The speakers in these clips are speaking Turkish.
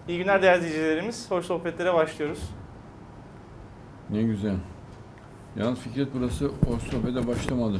İyi günler değerli izleyicilerimiz. Hoş sohbetlere başlıyoruz. Ne güzel. Yalnız Fikret, burası o sohbete başlamadı.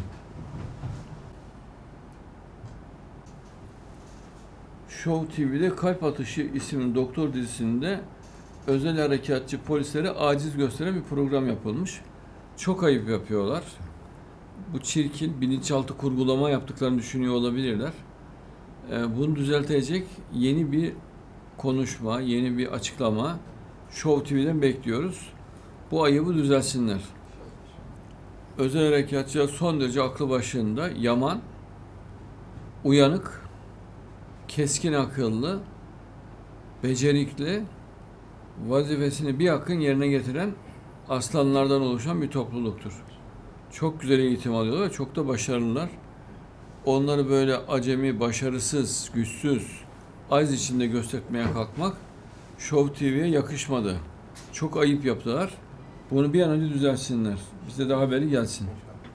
Show TV'de Kalp Atışı isimli doktor dizisinde özel harekatçı polislere aciz gösteren bir program yapılmış. Çok ayıp yapıyorlar. Bu çirkin, bilinçaltı kurgulama yaptıklarını düşünüyor olabilirler. Bunu düzeltecek yeni bir konuşma, yeni bir açıklama Show TV'den bekliyoruz. Bu ayıbı düzelsinler. Özel harekatçılar son derece aklı başında, yaman, uyanık, keskin akıllı, becerikli, vazifesini bir hakkın yerine getiren aslanlardan oluşan bir topluluktur. Çok güzel eğitim alıyorlar ve çok da başarılılar. Onları böyle acemi, başarısız, güçsüz, aciz içinde göstermeye kalkmak Show TV'ye yakışmadı. Çok ayıp yaptılar. Bunu bir an önce düzelsinler. Bize de haberi gelsin.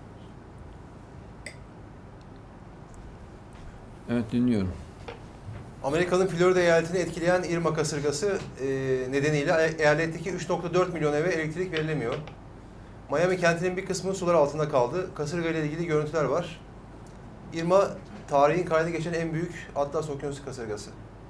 Evet, dinliyorum. Amerika'nın Florida eyaletini etkileyen Irma kasırgası nedeniyle eyaletteki 3,4 milyon eve elektrik verilemiyor. Miami kentinin bir kısmı sular altında kaldı. Kasırga ile ilgili görüntüler var. Irma, tarihin kayda geçen en büyük Atlas Okyanusu kasırgası.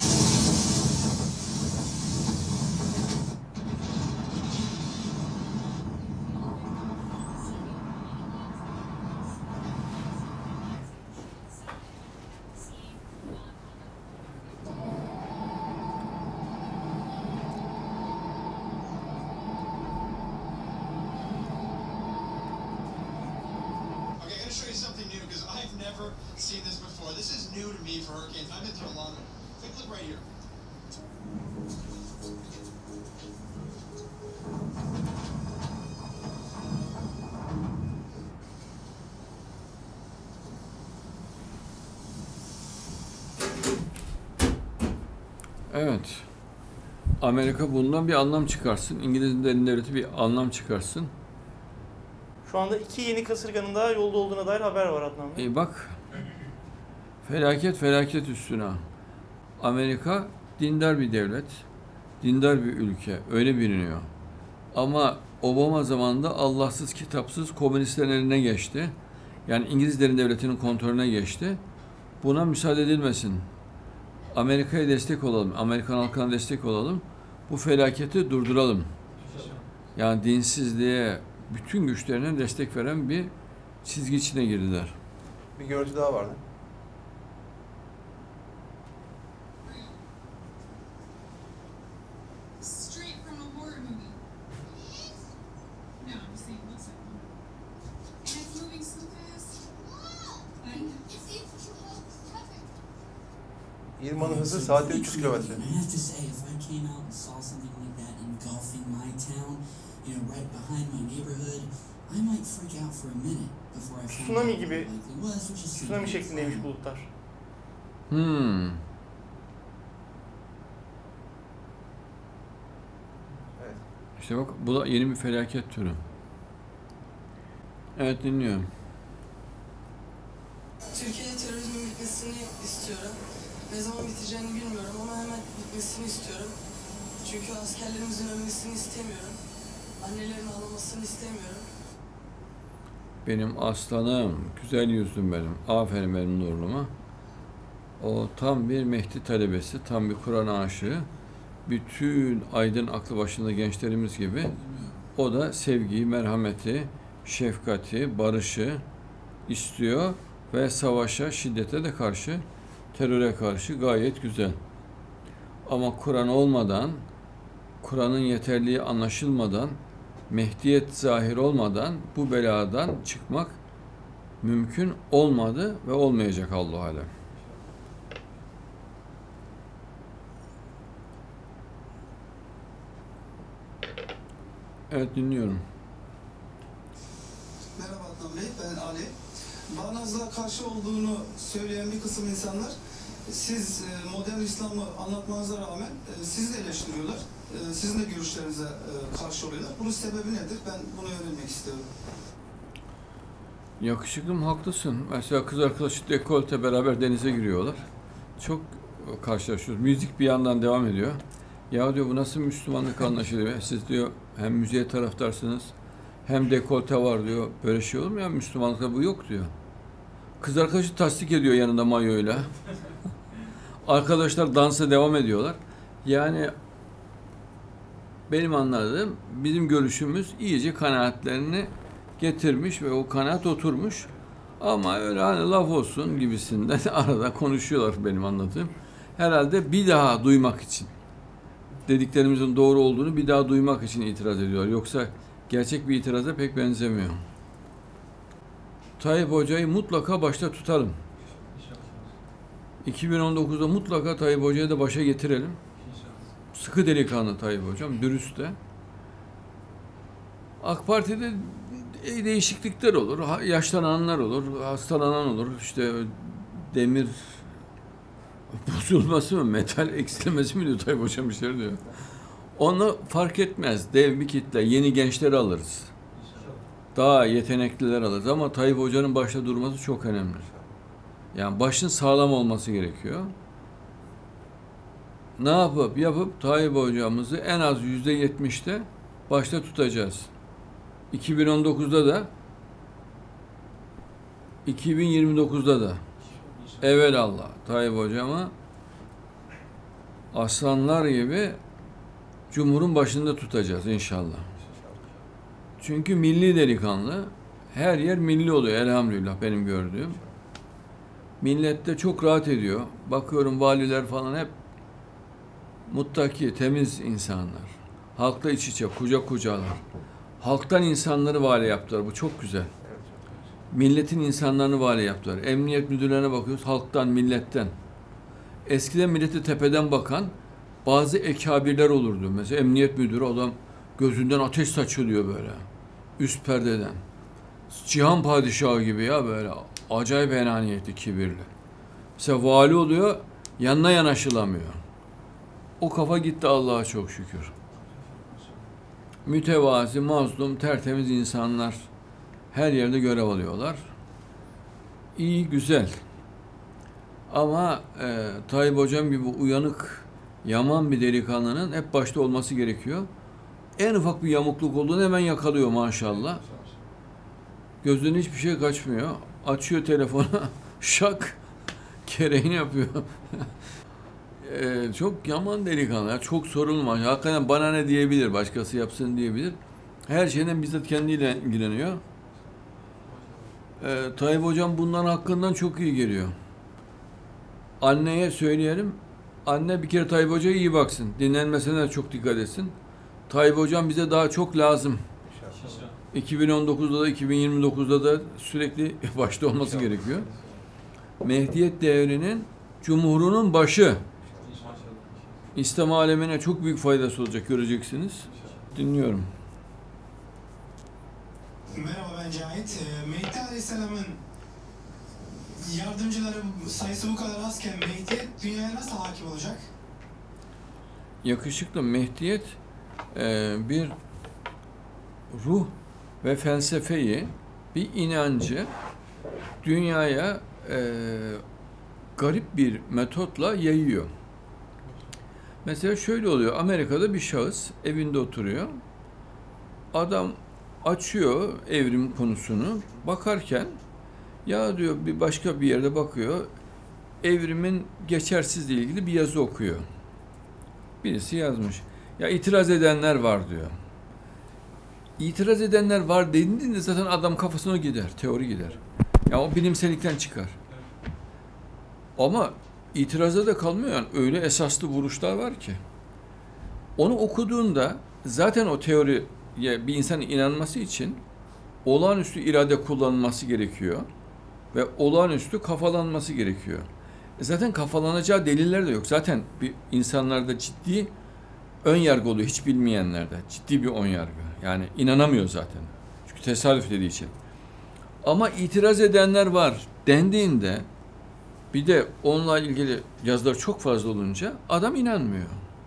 Show you something new because I've never seen this before. This is new to me for hurricanes. I've been through a lot of them. Take a look right here. Evet. Amerika bundan bir anlam çıkarsın. İngilizlerin devleti bir anlam çıkarsın. Şu anda 2 yeni kasırganın daha yolda olduğuna dair haber var Adnan Bey. Bak, felaket felaket üstüne. Amerika dindar bir devlet, dindar bir ülke, öyle biliniyor. Ama Obama zamanında Allahsız, kitapsız komünistlerin eline geçti. Yani İngilizlerin devletinin kontrolüne geçti. Buna müsaade edilmesin. Amerika'ya destek olalım, Amerikan halkına destek olalım. Bu felaketi durduralım. Yani dinsizliğe, bütün güçlerine destek veren bir çizgi içine girdiler. Bir görüntü daha vardı. Straight from a horror movie. No, I'm just saying it looks like one. And it's moving so fast. I know. Irma'nın hızı saatte 300 kilometre. I have to say, if I came out and saw something like that engulfing my town, you know, right behind my neighborhood, I might freak out for a minute before I found out Tsunami what gibi, it likely was, which is tsunami şeklindeymiş bulutlar. Evet. İşte bak, bu da yeni bir felaket türü. Evet, dinliyorum. Türkiye'de terörizmin bitmesini istiyorum. Ne zaman biteceğini bilmiyorum ama hemen bitmesini istiyorum. Çünkü askerlerimizin ölmesini istemiyorum. Annelerin ağlamasını istemiyorum. Benim aslanım, güzel yüzlüm benim. Aferin benim nurluma. O tam bir Mehdi talebesi, tam bir Kur'an aşığı. Bütün aydın aklı başında gençlerimiz gibi o da sevgiyi, merhameti, şefkati, barışı istiyor ve savaşa, şiddete de karşı, teröre karşı gayet güzel. Ama Kur'an olmadan, Kur'an'ın yeterliği anlaşılmadan, Mehdiyet zahir olmadan bu beladan çıkmak mümkün olmadı ve olmayacak Allah alem. Evet, dinliyorum. Merhaba Adnan Bey, ben Ali. Bağnazlığa karşı olduğunu söyleyen bir kısım insanlar, siz modern İslam'ı anlatmanıza rağmen sizi de eleştiriyorlar. Sizin de görüşlerinize karşı oluyorlar. Bunun sebebi nedir? Ben bunu öğrenmek istiyorum. Yakışıklım, haklısın. Mesela kız arkadaşı dekolte beraber denize giriyorlar. Çok karşılaşıyoruz. Müzik bir yandan devam ediyor. Ya diyor bu nasıl Müslümanlık anlaşılıyor? Siz diyor hem müziğe taraftarsınız hem dekolte var diyor. Böyle şey olur mu ya? Müslümanlıkta bu yok diyor. Kız arkadaşı tasdik ediyor yanında mayoyla. Arkadaşlar dansa devam ediyorlar. Yani benim anladığım bizim görüşümüz iyice kanaatlerini getirmiş ve o kanaat oturmuş. Ama öyle hani laf olsun gibisinden arada konuşuyorlar benim anladığım. Herhalde bir daha duymak için. Dediklerimizin doğru olduğunu bir daha duymak için itiraz ediyorlar. Yoksa gerçek bir itiraza pek benzemiyor. Tayyip Hoca'yı mutlaka başta tutalım. 2019'da mutlaka Tayyip Hoca'yı da başa getirelim. Sıkı delikanlı Tayyip Hocam, dürüst de. AK Parti'de değişiklikler olur, yaşlananlar olur, hastalanan olur. İşte demir bozulması mı, metal eksilmesi mi diyor Tayyip Hocam bir şey diyor. Onu fark etmez. Dev bir kitle, yeni gençleri alırız. Daha yetenekliler alırız ama Tayyip Hoca'nın başta durması çok önemli. Yani başın sağlam olması gerekiyor. Ne yapıp Tayyip Hocamızı en az %70'te başta tutacağız. 2019'da da 2029'da da evelallah Tayyip Hocam'ı aslanlar gibi Cumhur'un başında tutacağız inşallah. Çünkü milli delikanlı, her yer milli oluyor elhamdülillah benim gördüğüm. Millet de çok rahat ediyor. Bakıyorum valiler falan hep muttaki, temiz insanlar. Halkla iç içe, kucak kucağlar. Halktan insanları vali yaptılar. Bu çok güzel. Milletin insanlarını vali yaptılar. Emniyet müdürlerine bakıyoruz. Halktan, milletten. Eskiden millete tepeden bakan bazı ekabirler olurdu. Mesela emniyet müdürü adam gözünden ateş saçılıyor böyle. Üst perdeden. Cihan padişahı gibi ya böyle. Acayip enaniyetli, kibirli. Mesela vali oluyor, yanına yanaşılamıyor. O kafa gitti Allah'a çok şükür. Mütevazi, mazlum, tertemiz insanlar her yerde görev alıyorlar. İyi, güzel. Ama Tayyip Hocam gibi uyanık, yaman bir delikanlının hep başta olması gerekiyor. En ufak bir yamukluk olduğunu hemen yakalıyor maşallah. Gözünden hiçbir şey kaçmıyor. Açıyor telefonu, şak, gereğini yapıyor. Çok yaman delikanlı, çok sorulmaz. Hakikaten bana ne diyebilir, başkası yapsın diyebilir. Her şeyden bizzat kendiyle ilgileniyor. Tayyip Hocam bundan hakkından çok iyi geliyor. Anneye söyleyelim, anne bir kere Tayyip Hoca'ya iyi baksın. Dinlenmesine de çok dikkat etsin. Tayyip Hocam bize daha çok lazım. 2019'da da 2029'da da sürekli başta olması gerekiyor. Mehdiyet devrinin Cumhur'un başı. İslam alemine çok büyük faydası olacak, göreceksiniz. Dinliyorum. Merhaba, ben Cahit. Mehdi Aleyhisselam'ın yardımcıları sayısı bu kadar azken Mehdiyet dünyaya nasıl hakim olacak? Yakışıklı Mehdiyet bir ruh ve felsefeyi, bir inancı dünyaya garip bir metotla yayıyor. Mesela şöyle oluyor, Amerika'da bir şahıs evinde oturuyor. Adam açıyor evrim konusunu, bakarken ya diyor bir başka bir yerde bakıyor, evrimin geçersizliği ilgili bir yazı okuyor. Birisi yazmış. Ya itiraz edenler var diyor. İtiraz edenler var dediğinde zaten adam kafasına gider, teori gider. Ya o bilimsellikten çıkar. Ama itiraza da kalmıyor yani öyle esaslı vuruşlar var ki. Onu okuduğunda zaten o teoriye bir insanın inanması için olağanüstü irade kullanılması gerekiyor ve olağanüstü kafalanması gerekiyor. Zaten kafalanacağı deliller de yok. Zaten bir insanlarda ciddi ön yargı oluyor hiç bilmeyenlerde. Ciddi bir ön yargı. Yani inanamıyor zaten. Çünkü tesadüf dediği için. Ama itiraz edenler var dendiğinde bir de onunla ilgili yazılar çok fazla olunca adam inanmıyor.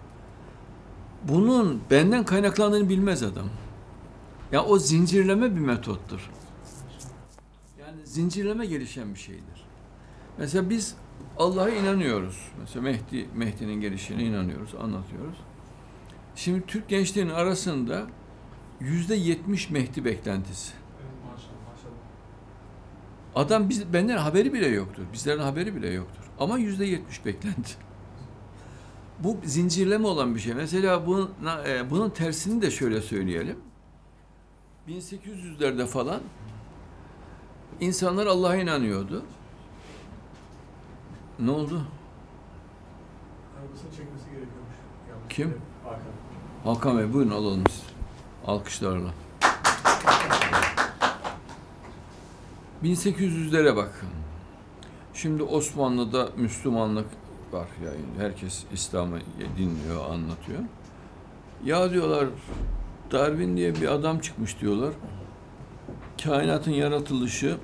Bunun benden kaynaklandığını bilmez adam. Ya o zincirleme bir metottur. Yani zincirleme gelişen bir şeydir. Mesela biz Allah'a inanıyoruz. Mesela Mehdi'nin gelişine inanıyoruz, anlatıyoruz. Şimdi Türk gençliğinin arasında %70 Mehdi beklentisi. Adam benden haberi bile yoktur. Bizlerin haberi bile yoktur. Ama %70 beklenti. Bu zincirleme olan bir şey. Mesela bunun tersini de şöyle söyleyelim. 1800'lerde falan insanlar Allah'a inanıyordu. Ne oldu? Arabasını çekmesi gerekiyormuş. Kim? Hakan. Hakan Bey buyurun alalım siz. Alkışlarla. 1800'lere bakın. Şimdi Osmanlı'da Müslümanlık var yani herkes İslam'ı dinliyor, anlatıyor. Ya diyorlar Darwin diye bir adam çıkmış diyorlar. Kainatın yaratılışı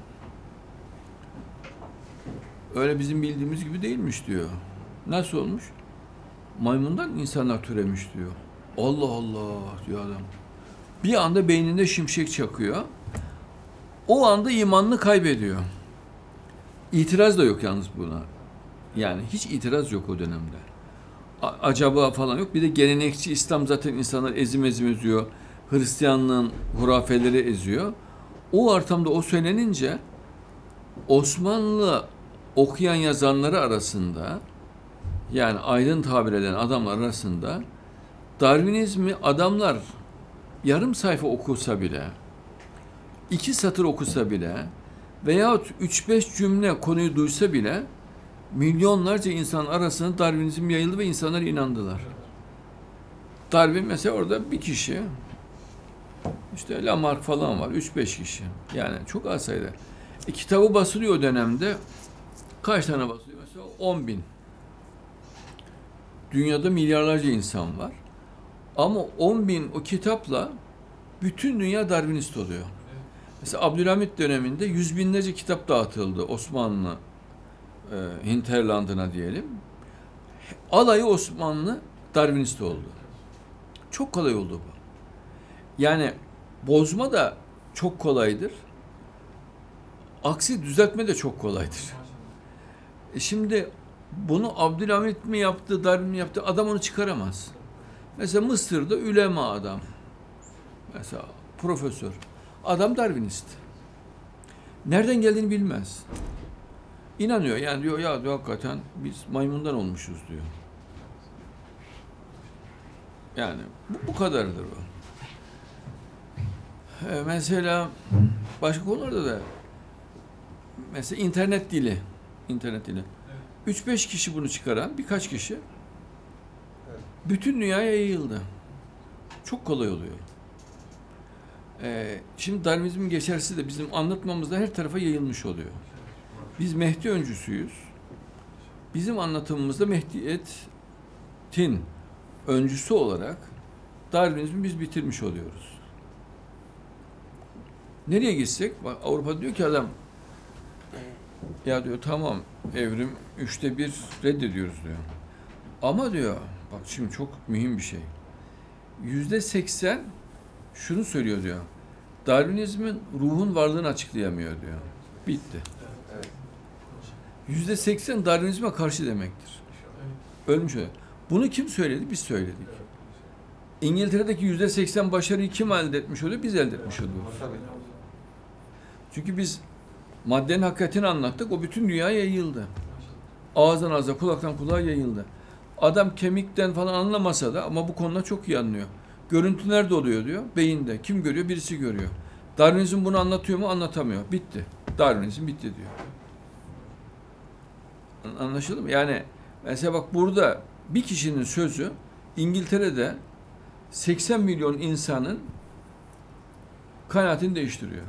öyle bizim bildiğimiz gibi değilmiş diyor. Nasıl olmuş? Maymundan insanlar türemiş diyor. Allah Allah diyor adam. Bir anda beyninde şimşek çakıyor. O anda imanını kaybediyor. İtiraz da yok yalnız buna. Yani hiç itiraz yok o dönemde. Acaba falan yok. Bir de gelenekçi İslam zaten insanlar ezim eziyor. Hristiyanlığın hurafeleri eziyor. O ortamda o söylenince Osmanlı okuyan yazanları arasında yani aydın tabir eden adamlar arasında Darwinizmi adamlar yarım sayfa okusa bile 2 satır okusa bile veyahut 3-5 cümle konuyu duysa bile milyonlarca insan arasında Darwinizm yayıldı ve insanlar inandılar. Darwin mesela orada bir kişi, işte Lamarck falan var, 3-5 kişi. Yani çok az sayıda. Kitabı basılıyor o dönemde. Kaç tane basılıyor? Mesela 10.000. Dünyada milyarlarca insan var. Ama 10.000 o kitapla bütün dünya Darwinist oluyor. Mesela Abdülhamit döneminde 100 binlerce kitap dağıtıldı Osmanlı hinterlandına diyelim. Alayı Osmanlı Darwinist oldu. Çok kolay oldu bu. Yani bozma da çok kolaydır. Aksi düzeltme de çok kolaydır. Şimdi bunu Abdülhamit mi yaptı, Darwin mi yaptı? Adam onu çıkaramaz. Mesela Mısır'da ülema adam. Mesela profesör. Adam Darwinist. Nereden geldiğini bilmez. İnanıyor yani diyor ya diyor, hakikaten biz maymundan olmuşuz diyor. Yani bu kadardır o. Mesela başka konularda da mesela internet dili. 3-5 kişi bunu çıkaran birkaç kişi bütün dünyaya yayıldı. Çok kolay oluyor. Şimdi Darwinizmin geçersiz de bizim anlatmamızda her tarafa yayılmış oluyor. Biz Mehdi öncüsüyüz. Bizim anlatımımızda Mehdiyet'in öncüsü olarak Darwinizmi biz bitirmiş oluyoruz. Nereye gitsek, bak Avrupa diyor ki adam, ya diyor tamam evrim 1/3 reddediyoruz diyor. Ama diyor, bak şimdi çok mühim bir şey. %80 şunu söylüyor diyor. Darwinizmin ruhun varlığını açıklayamıyor diyor. Bitti. %80 Darwinizme karşı demektir. Ölmüş oluyor. Bunu kim söyledi? Biz söyledik. İngiltere'deki %80 başarıyı kim elde etmiş oluyor? Biz elde etmiş oluyoruz. Çünkü biz maddenin hakikatini anlattık. O bütün dünyaya yayıldı. Ağızdan ağza, kulaktan kulağa yayıldı. Adam kemikten falan anlamasa da ama bu konuda çok iyi anlıyor. Görüntü nerede oluyor diyor? Beyinde. Kim görüyor? Birisi görüyor. Darwinizm bunu anlatıyor mu? Anlatamıyor. Bitti. Darwinizm bitti diyor. Anlaşıldı mı? Yani mesela bak burada bir kişinin sözü İngiltere'de 80 milyon insanın kanaatini değiştiriyor.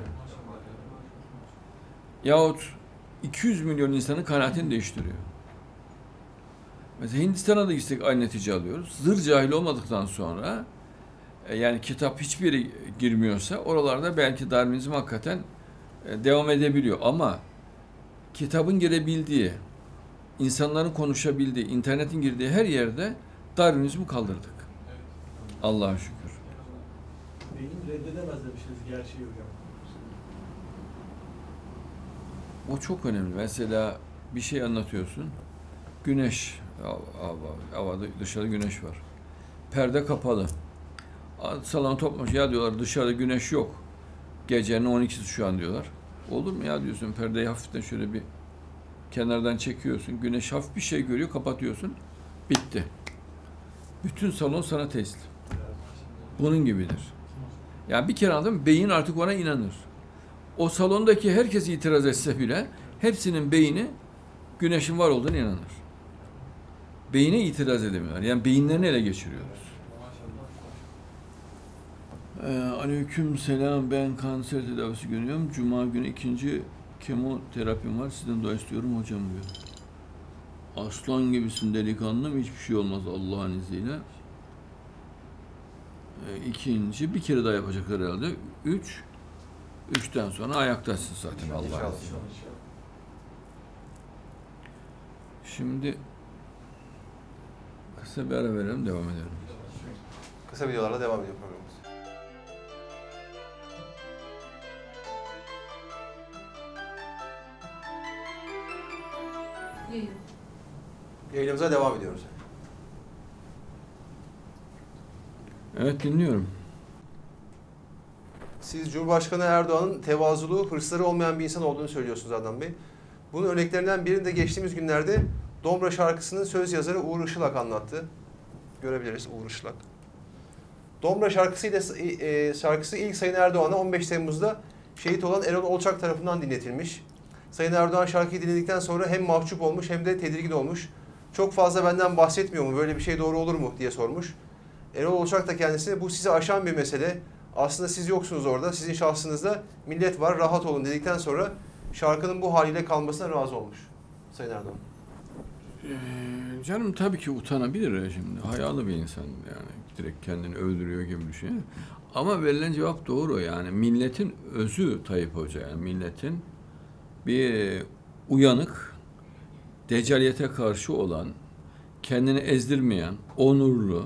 Yahut 200 milyon insanın kanaatini değiştiriyor. Mesela Hindistan'a da gitsek aynı netice alıyoruz. Zır cahil olmadıktan sonra yani kitap hiçbir yere girmiyorsa oralarda belki Darwinizm hakikaten devam edebiliyor. Ama kitabın girebildiği, insanların konuşabildiği, internetin girdiği her yerde Darwinizmi kaldırdık. Allah'a şükür. Beyin reddedemez demiştiniz gerçeği hocam. O çok önemli. Mesela bir şey anlatıyorsun. Güneş, havada dışarıda güneş var. Perde kapalı. Salon toplamış. Ya diyorlar dışarıda güneş yok. Gecenin 12'si şu an diyorlar. Olur mu ya diyorsun, perdeyi hafiften şöyle bir kenardan çekiyorsun. Güneş hafif bir şey görüyor, kapatıyorsun. Bitti. Bütün salon sana teslim. Bunun gibidir. Yani bir kere adam beyin artık ona inanır. O salondaki herkes itiraz etse bile hepsinin beyni güneşin var olduğunu inanır. Beyine itiraz edemiyorlar. Yani beyinlerini ele geçiriyoruz. Aleyküm selam. Ben kanser tedavisi görüyorum. Cuma günü 2. kemoterapim var. Sizden dua istiyorum hocam diyor. Aslan gibisin delikanlım. Hiçbir şey olmaz Allah'ın izniyle. 2. bir kere daha yapacaklar herhalde. 3'ten sonra ayaktasın zaten Allah'ın izniyle. Şimdi kısa bir ara verelim, devam edelim. Kısa videolarla devam ediyor programımız. Yayınımıza devam ediyoruz. Evet, dinliyorum. Siz Cumhurbaşkanı Erdoğan'ın tevazulu, hırsları olmayan bir insan olduğunu söylüyorsunuz Adnan Bey. Bunun örneklerinden birini de geçtiğimiz günlerde Dombra şarkısının söz yazarı Uğur Işılak anlattı. Görebiliriz Uğur Işılak. Dombra şarkısı ilk Sayın Erdoğan'a 15 Temmuz'da şehit olan Erol Olçak tarafından dinletilmiş. Sayın Erdoğan şarkıyı dinledikten sonra hem mahcup olmuş hem de tedirgin olmuş. Çok fazla benden bahsetmiyor mu, böyle bir şey doğru olur mu diye sormuş. Erol Olçak da kendisine bu sizi aşan bir mesele. Aslında siz yoksunuz orada, sizin şahsınızda millet var, rahat olun dedikten sonra şarkının bu haliyle kalmasına razı olmuş Sayın Erdoğan. Canım tabii ki utanabilir şimdi. Hayalı bir insan yani. Direkt kendini öldürüyor gibi düşünüyor. Ama verilen cevap doğru yani. Milletin özü Tayyip Hoca yani. Milletin bir uyanık, deccaliyete karşı olan, kendini ezdirmeyen, onurlu,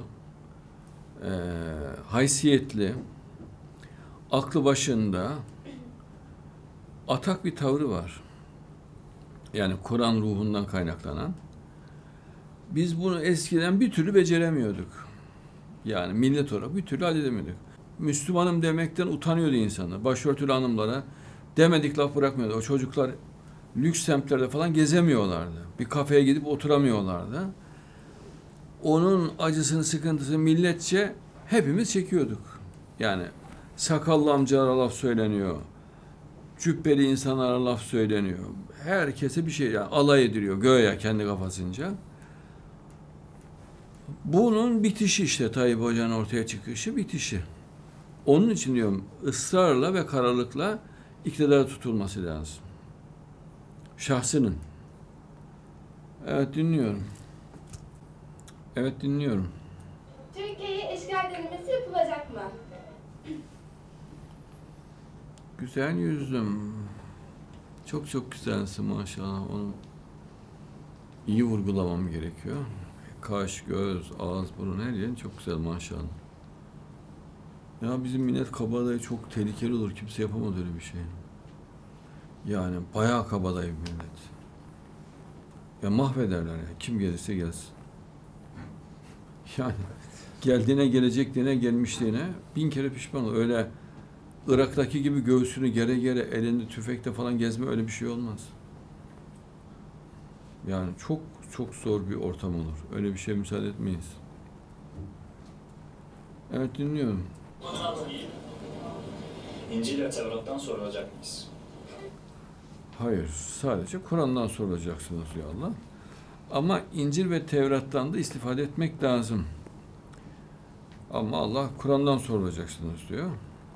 haysiyetli, aklı başında atak bir tavrı var. Yani Kur'an ruhundan kaynaklanan. Biz bunu eskiden bir türlü beceremiyorduk. Yani millet olarak bir türlü halledemiyorduk. Müslümanım demekten utanıyordu insanlar. Başörtülü hanımlara demedik laf bırakmıyordu. O çocuklar lüks semtlerde falan gezemiyorlardı. Bir kafeye gidip oturamıyorlardı. Onun acısını, sıkıntısını milletçe hepimiz çekiyorduk. Yani sakallı amcalara laf söyleniyor. Cübbeli insanlara laf söyleniyor. Herkese bir şey yani alay ediliyor göğe kendi kafasınca. Bunun bitişi işte Tayyip Hoca'nın ortaya çıkışı bitişi. Onun için diyorum ısrarla ve kararlılıkla iktidara tutulması lazım. Şahsının. Evet dinliyorum. Evet dinliyorum. Türkiye'ye işgal denemesi yapılacak mı? Güzel yüzlüm. Çok çok güzelsin maşallah. Onu iyi vurgulamam gerekiyor. Kaş, göz, ağız, burun her yerin çok güzel maşallah. Ya bizim millet kabadayı çok tehlikeli olur. Kimse yapamaz öyle bir şey. Yani bayağı kabadayı bir millet. Ya mahvederler ya. Kim gelirse gelsin. Yani geldiğine, gelecekliğine, gelmişliğine 1000 kere pişman olur. Öyle Irak'taki gibi göğsünü gere gere elinde tüfekle falan gezme öyle bir şey olmaz. Yani çok çok zor bir ortam olur. Öyle bir şeye müsaade etmeyiz. Evet dinliyorum. İncil ve Tevrat'tan sorulacak mıyız? Hayır, sadece Kur'an'dan sorulacaksınız diyor Allah. Ama İncil ve Tevrat'tan da istifade etmek lazım. Ama Allah Kur'an'dan sorulacaksınız diyor.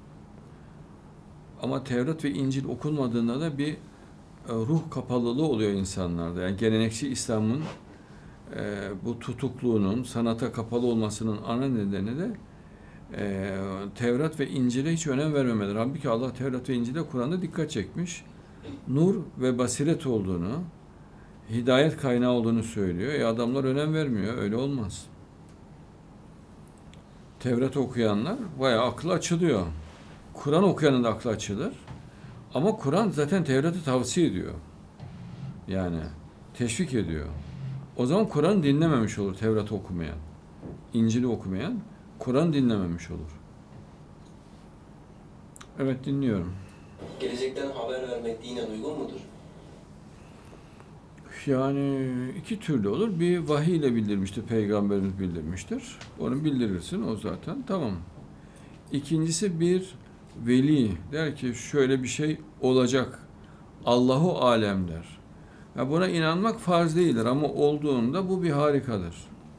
Ama Tevrat ve İncil okunmadığında da bir ruh kapalılığı oluyor insanlarda. Yani gelenekçi İslam'ın bu tutukluğunun, sanata kapalı olmasının ana nedeni de Tevrat ve İncil'e hiç önem vermemeleri. Halbuki Allah Tevrat ve İncil'e Kur'an'da dikkat çekmiş. Nur ve basiret olduğunu, hidayet kaynağı olduğunu söylüyor. Adamlar önem vermiyor. Öyle olmaz. Tevrat okuyanlar bayağı aklı açılıyor. Kur'an okuyanın da aklı açılır. Ama Kur'an zaten Tevrat'ı tavsiye ediyor. Yani teşvik ediyor. O zaman Kur'an dinlememiş olur Tevrat'ı okumayan. İncil'i okumayan Kur'an dinlememiş olur. Evet, dinliyorum. Gelecekten haber vermek dinen uygun mudur? Yani iki türlü olur. Bir vahiy ile bildirmiştir, Peygamberimiz bildirmiştir. Onu bildirirsin, o zaten tamam. İkincisi bir veli der ki şöyle bir şey olacak. Allahu alem der. Ya buna inanmak farz değildir ama olduğunda bu bir harikadır.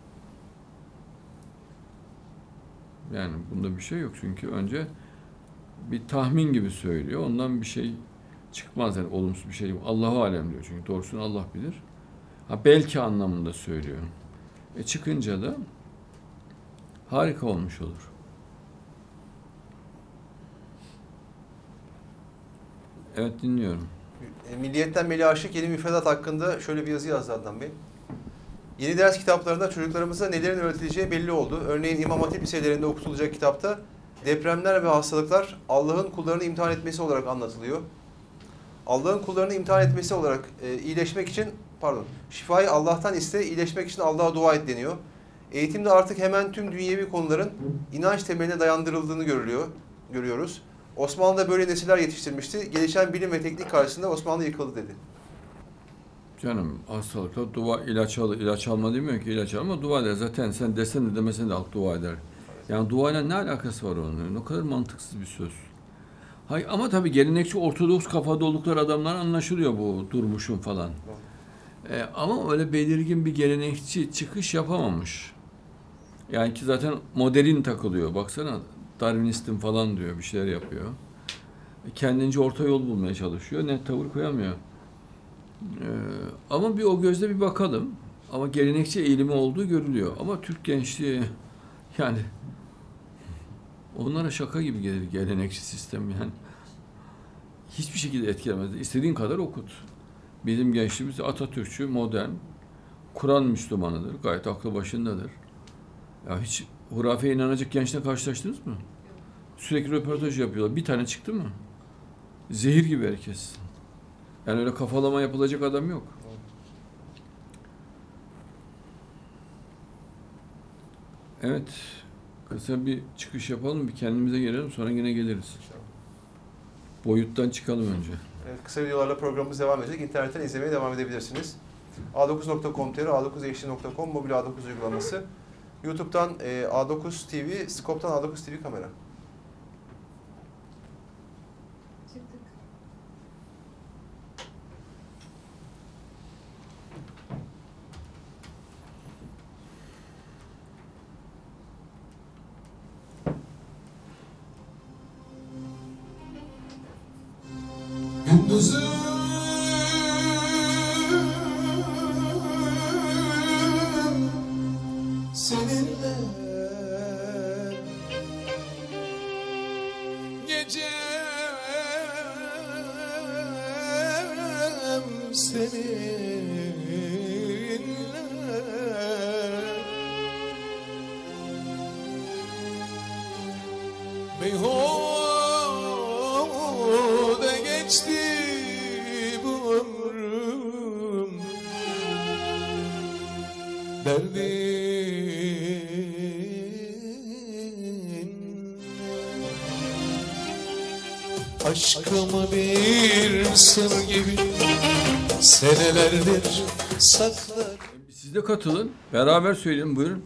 Yani bunda bir şey yok çünkü önce bir tahmin gibi söylüyor. Ondan bir şey çıkmaz yani olumsuz bir şey. Allahu alem diyor çünkü doğrusunu Allah bilir. Ha belki anlamında söylüyor. Çıkınca da harika olmuş olur. Evet, dinliyorum. Milliyet'ten Melih Aşık yeni müfredat hakkında şöyle bir yazı yazdı Adnan Bey. Yeni ders kitaplarında çocuklarımıza nelerin öğretileceği belli oldu. Örneğin İmam Hatip liselerinde okutulacak kitapta depremler ve hastalıklar Allah'ın kullarını imtihan etmesi olarak anlatılıyor. Allah'ın kullarını imtihan etmesi olarak iyileşmek için, şifayı Allah'tan iste, iyileşmek için Allah'a dua et deniyor. Eğitimde artık hemen tüm dünyevi konuların inanç temeline dayandırıldığını görüyoruz. Osmanlı da böyle nesiller yetiştirmişti. Gelişen bilim ve teknik karşısında Osmanlı yıkıldı dedi. Canım hastalıkta dua, ilaç alma demiyor ki, ilaç alma, dua eder. Zaten sen desen de demesen de halk dua eder. Yani duayla ne alakası var onların? O kadar mantıksız bir söz. Hayır, ama tabii gelenekçi Ortodoks kafada oldukları adamlar anlaşılıyor bu durmuşun falan. Ama öyle belirgin bir gelenekçi çıkış yapamamış. Yani ki zaten modern takılıyor. Baksana Darwinistim falan diyor, bir şeyler yapıyor. Kendince orta yol bulmaya çalışıyor. Net tavır koyamıyor. Ama bir o gözle bir bakalım. Ama gelenekçi eğilimi olduğu görülüyor. Ama Türk gençliği yani onlara şaka gibi gelir gelenekçi sistem yani. Hiçbir şekilde etkilemez. İstediğin kadar okut. Bizim gençliğimiz Atatürkçü, modern, Kur'an Müslümanıdır. Gayet aklı başındadır. Ya hiç hurafeye inanacak gençle karşılaştınız mı? Sürekli röportaj yapıyorlar. Bir tane çıktı mı? Zehir gibi herkes. Yani öyle kafalama yapılacak adam yok. Evet. Kısa bir çıkış yapalım, bir kendimize gelelim, sonra yine geliriz. Boyuttan çıkalım önce. Evet, kısa videolarla programımız devam edecek. İnternetten izlemeye devam edebilirsiniz. a9.com.tr, a9eşli.com mobil A9 uygulaması. YouTube'dan A9 TV, Scope'tan A9 TV kamera. Çıktık. Gündüzüm seninle, gecem seninle, beyhude geçti bu ömrüm, derdin aşkımı bir sır gibi senelerdir saklar. Siz de katılın, beraber söyleyin, buyurun.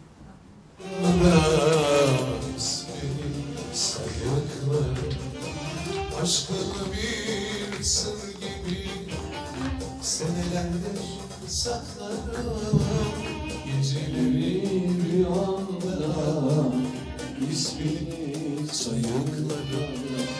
Aşkını bir sır gibi senelerdir saklarım. Geceleri rüyamda ismini sayıklarım.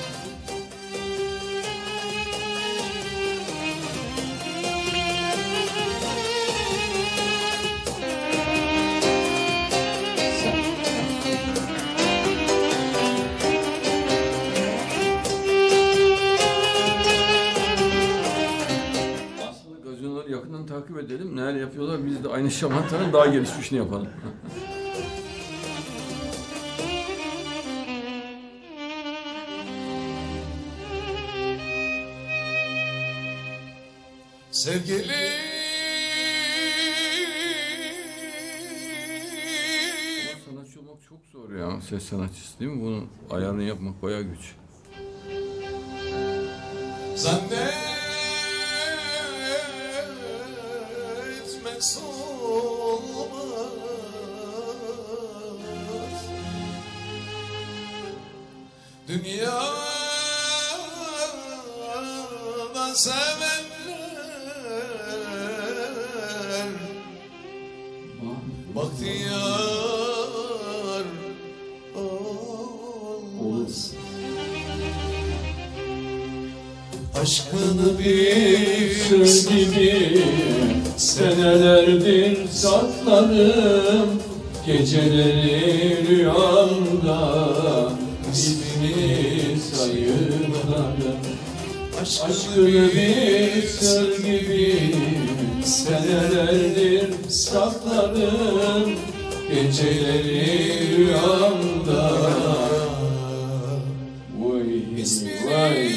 Gazinoları yakından takip edelim. Neler yapıyorlar? Biz de aynı şamantanın daha gelişmişini yapalım. Sevgilim, Sana Zor ya, ses sanatçısı değil mi? Bunun ayarını yapmak bayağı güç. Zannetmez olmaz dünyada sevenler bahtiyar olmaz. Aşkını bir söz gibi senelerdir saklarım, geceleri rüyamda ismini sayıklarım. Aşkını bir söz gibi senelerdir saklarım, geceleri rüyamda. Vay vay.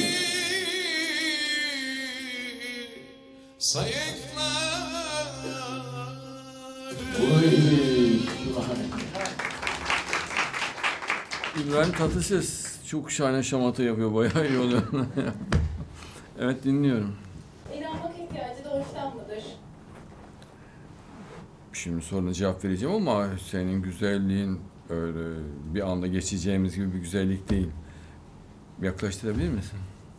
İbrahim Tatlıses çok şahane şamata yapıyor, bayağı iyi oluyor. Evet, dinliyorum. İnanmak ihtiyacı doğuştan mıdır? Şimdi sonra cevap vereceğim ama senin güzelliğin öyle bir anda geçeceğimiz gibi bir güzellik değil. Yaklaştırabilir misin?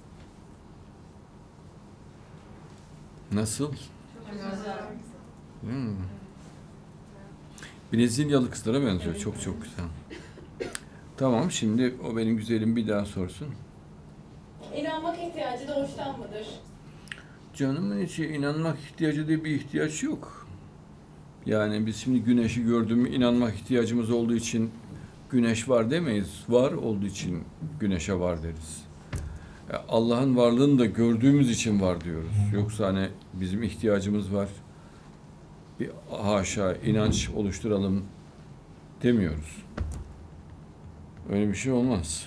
Nasıl? Çok güzel. Hmm. Brezilyalı kızlara benziyor. Evet. Çok çok güzel. Tamam, şimdi o benim güzelim bir daha sorsun. İnanmak ihtiyacı doğuştan mıdır? Canımın içi, inanmak ihtiyacı diye bir ihtiyaç yok. Yani biz şimdi güneşi gördüğümü inanmak ihtiyacımız olduğu için güneş var demeyiz. Var olduğu için güneşe var deriz. Allah'ın varlığını da gördüğümüz için var diyoruz. Yoksa hani bizim ihtiyacımız var, bir haşa inanç oluşturalım demiyoruz. Öyle bir şey olmaz.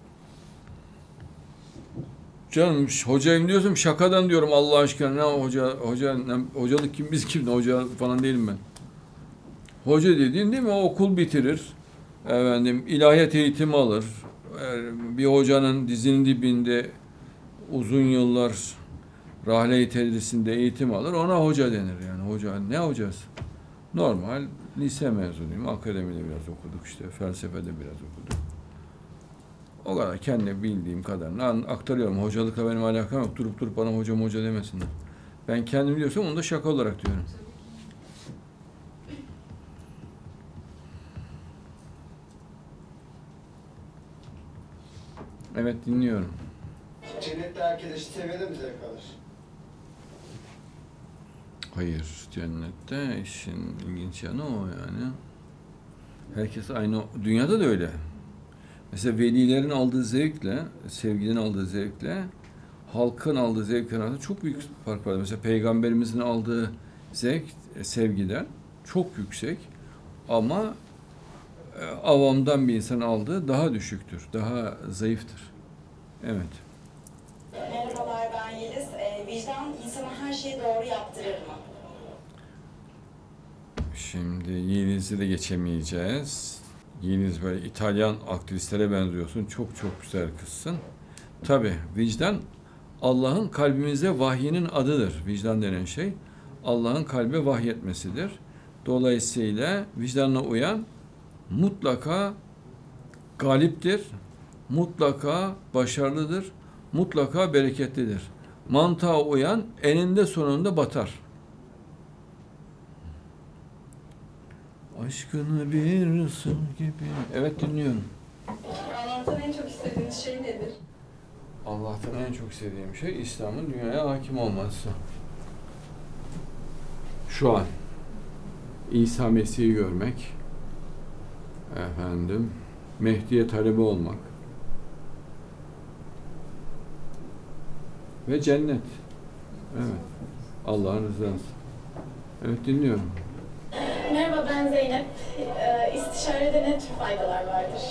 Canım hocayım diyorsam şakadan diyorum Allah aşkına. Ne hoca ne, hocalık kim, biz kim, hoca falan değilim ben. Hoca dediğin değil mi, o okul bitirir. Efendim ilahiyat eğitimi alır. Bir hocanın dizinin dibinde uzun yıllar rahle-i tedrisinde eğitim alır. Ona hoca denir yani. Hoca, ne hocası? Normal lise mezunuyum. Akademide biraz okuduk işte. Felsefede biraz okuduk. O kadar kendi bildiğim kadarını aktarıyorum. Hocalıkla benim alakam yok. Durup bana hoca demesinler. Ben kendim diyorsam onu da şaka olarak diyorum. Evet, dinliyorum. Cennette herkes eşit seviyede mi zevk alır? Hayır, cennette işin ilginç yanı o yani. Herkes aynı, dünyada da öyle. Mesela velilerin aldığı zevkle, sevginin aldığı zevkle, halkın aldığı zevkler arasında çok büyük fark var. Mesela Peygamberimizin aldığı zevk, sevgiden çok yüksek ama avamdan bir insan aldığı daha düşüktür, daha zayıftır. Evet. Merhabalar, ben Yeliz. Vicdan insana her şeyi doğru yaptırır mı? Şimdi Yeliz'i de geçemeyeceğiz. Yeliz böyle İtalyan aktrislere benziyorsun. Çok çok güzel kızsın. Tabii vicdan Allah'ın kalbimize vahyinin adıdır. Vicdan denen şey Allah'ın kalbe vahyetmesidir. Dolayısıyla vicdanına uyan mutlaka galiptir, mutlaka başarılıdır, mutlaka bereketlidir. Mantığa uyan eninde sonunda batar. Aşkını bir sır gibi. Evet, dinliyorum. Allah'tan en çok istediğiniz şey nedir? Allah'tan en çok istediğim şey İslam'ın dünyaya hakim olması. Şu an İsa Mesih'i görmek, efendim Mehdi'ye talebe olmak ve cennet. Evet. Allah'ın rızası. Evet, dinliyorum. Merhaba, ben Zeynep. İstişarede ne tür faydalar vardır?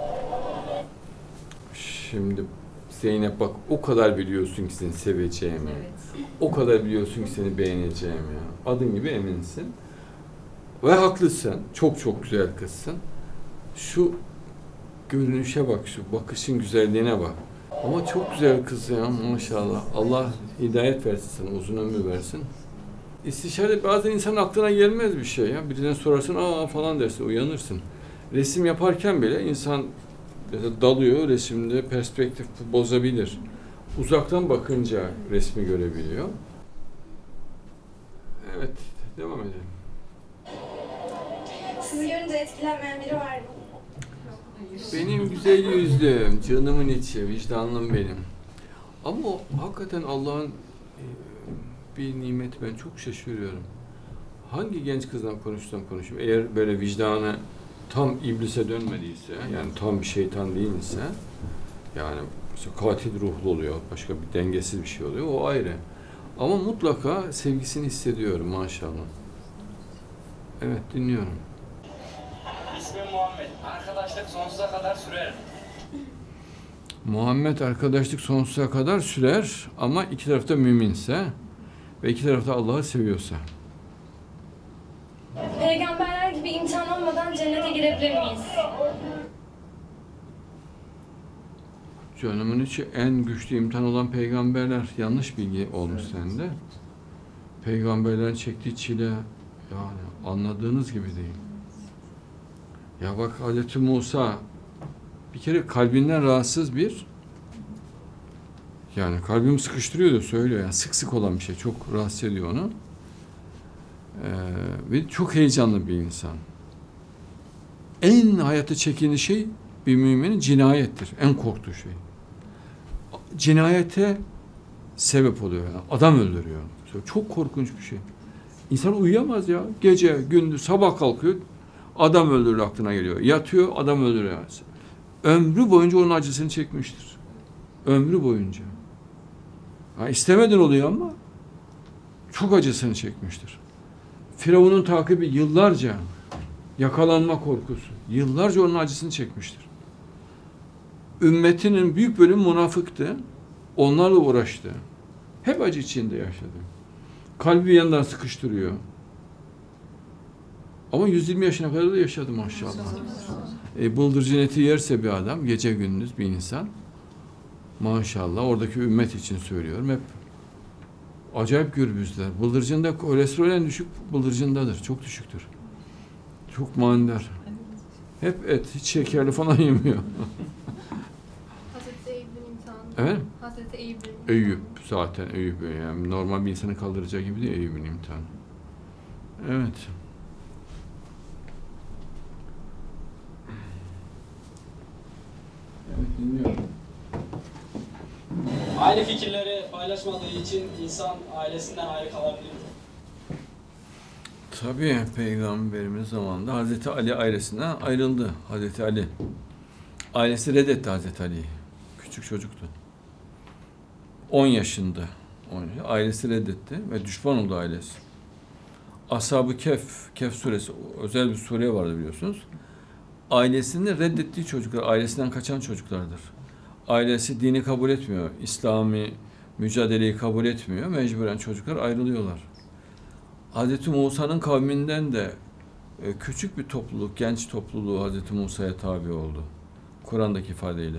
Şimdi Zeynep bak, o kadar biliyorsun ki seni seveceğimi. Evet. O kadar biliyorsun ki seni beğeneceğimi. Adın gibi eminsin. Ve haklısın. Çok çok güzel kızsın. Şu görünüşe bak, şu bakışın güzelliğine bak. Ama çok güzel kız ya maşallah. Allah hidayet versin sana, uzun ömür versin. İstişare bazen insanın aklına gelmez bir şey ya. Birine sorarsın, aa falan dersin, uyanırsın. Resim yaparken bile insan dalıyor, resimde perspektif bozabilir. Uzaktan bakınca resmi görebiliyor. Evet, devam edelim. Sizi görünce etkilenmeyen biri var mı? Benim güzel yüzlüm, canımın içi, vicdanlım benim. Ama o hakikaten Allah'ın bir nimeti, ben çok şaşırıyorum. Hangi genç kızdan konuşsam konuşayım, eğer böyle vicdanı tam iblise dönmediyse, yani tam bir şeytan değilse, yani mesela katil ruhlu oluyor, başka bir dengesiz bir şey oluyor, o ayrı. Ama mutlaka sevgisini hissediyorum maşallah. Evet, dinliyorum. İsmim Muhammed. Arkadaşlık sonsuza kadar sürer. Muhammed, arkadaşlık sonsuza kadar sürer ama iki tarafta müminse ve iki tarafta Allah'ı seviyorsa. Peygamberler gibi imtihan olmadan cennete girebilir miyiz? Canımın içi en güçlü imtihan olan peygamberler. Yanlış bilgi olmuş sende. Peygamberlerin çektiği çile yani anladığınız gibi değil. Ya bak Hazreti Musa bir kere kalbinden rahatsız bir, yani kalbimi sıkıştırıyor da söylüyor, yani sık sık olan bir şey, çok rahatsız ediyor onu. Ve çok heyecanlı bir insan. En hayata çekini şey bir müminin cinayettir. En korktuğu şey. Cinayete sebep oluyor. Yani adam öldürüyor. Çok korkunç bir şey. İnsan uyuyamaz ya. Gece, gündüz, sabah kalkıyor. Adam öldürür aklına geliyor. Yatıyor, adam öldürüyor. Ömrü boyunca onun acısını çekmiştir. Ömrü boyunca. Ha, istemeden oluyor ama çok acısını çekmiştir. Firavun'un takibi yıllarca, yakalanma korkusu, yıllarca onun acısını çekmiştir. Ümmetinin büyük bölümü münafıktı. Onlarla uğraştı. Hep acı içinde yaşadı. Kalbi bir yandan sıkıştırıyor. Ama 120 yaşına kadar da yaşadı maşallah. Bıldırcın eti yerse bir adam, gece gündüz bir insan, maşallah, oradaki ümmet için söylüyorum, hep acayip gürbüzler. Bıldırcında kolesterol en düşük bıldırcındadır. Çok düşüktür. Çok manidar. Hep et, hiç şekerli falan yemiyor. Hazreti Eyüp'ün imtihanı. Evet? Hazreti Eyüp'ün. Eyüp zaten Eyüp, yani normal bir insanı kaldıracağı gibi değil Eyüp'ün imtihanı. Evet. Evet, dinliyorum. Aynı fikirleri paylaşmadığı için insan ailesinden ayrı kalabilir. Tabii Peygamberimiz zamanında Hazreti Ali ailesinden ayrıldı. Hazreti Ali. Ailesi reddetti Hazreti Ali'yi. Küçük çocuktu. 10 yaşında. Ailesi reddetti ve düşman oldu ailesi. Ashab-ı Kehf suresi, özel bir sure vardı biliyorsunuz. Ailesini reddettiği çocuklar, ailesinden kaçan çocuklardır. Ailesi dini kabul etmiyor, İslami mücadeleyi kabul etmiyor, mecburen çocuklar ayrılıyorlar. Hazreti Musa'nın kavminden de küçük bir topluluk, genç topluluğu Hazreti Musa'ya tabi oldu. Kur'an'daki ifadeyle.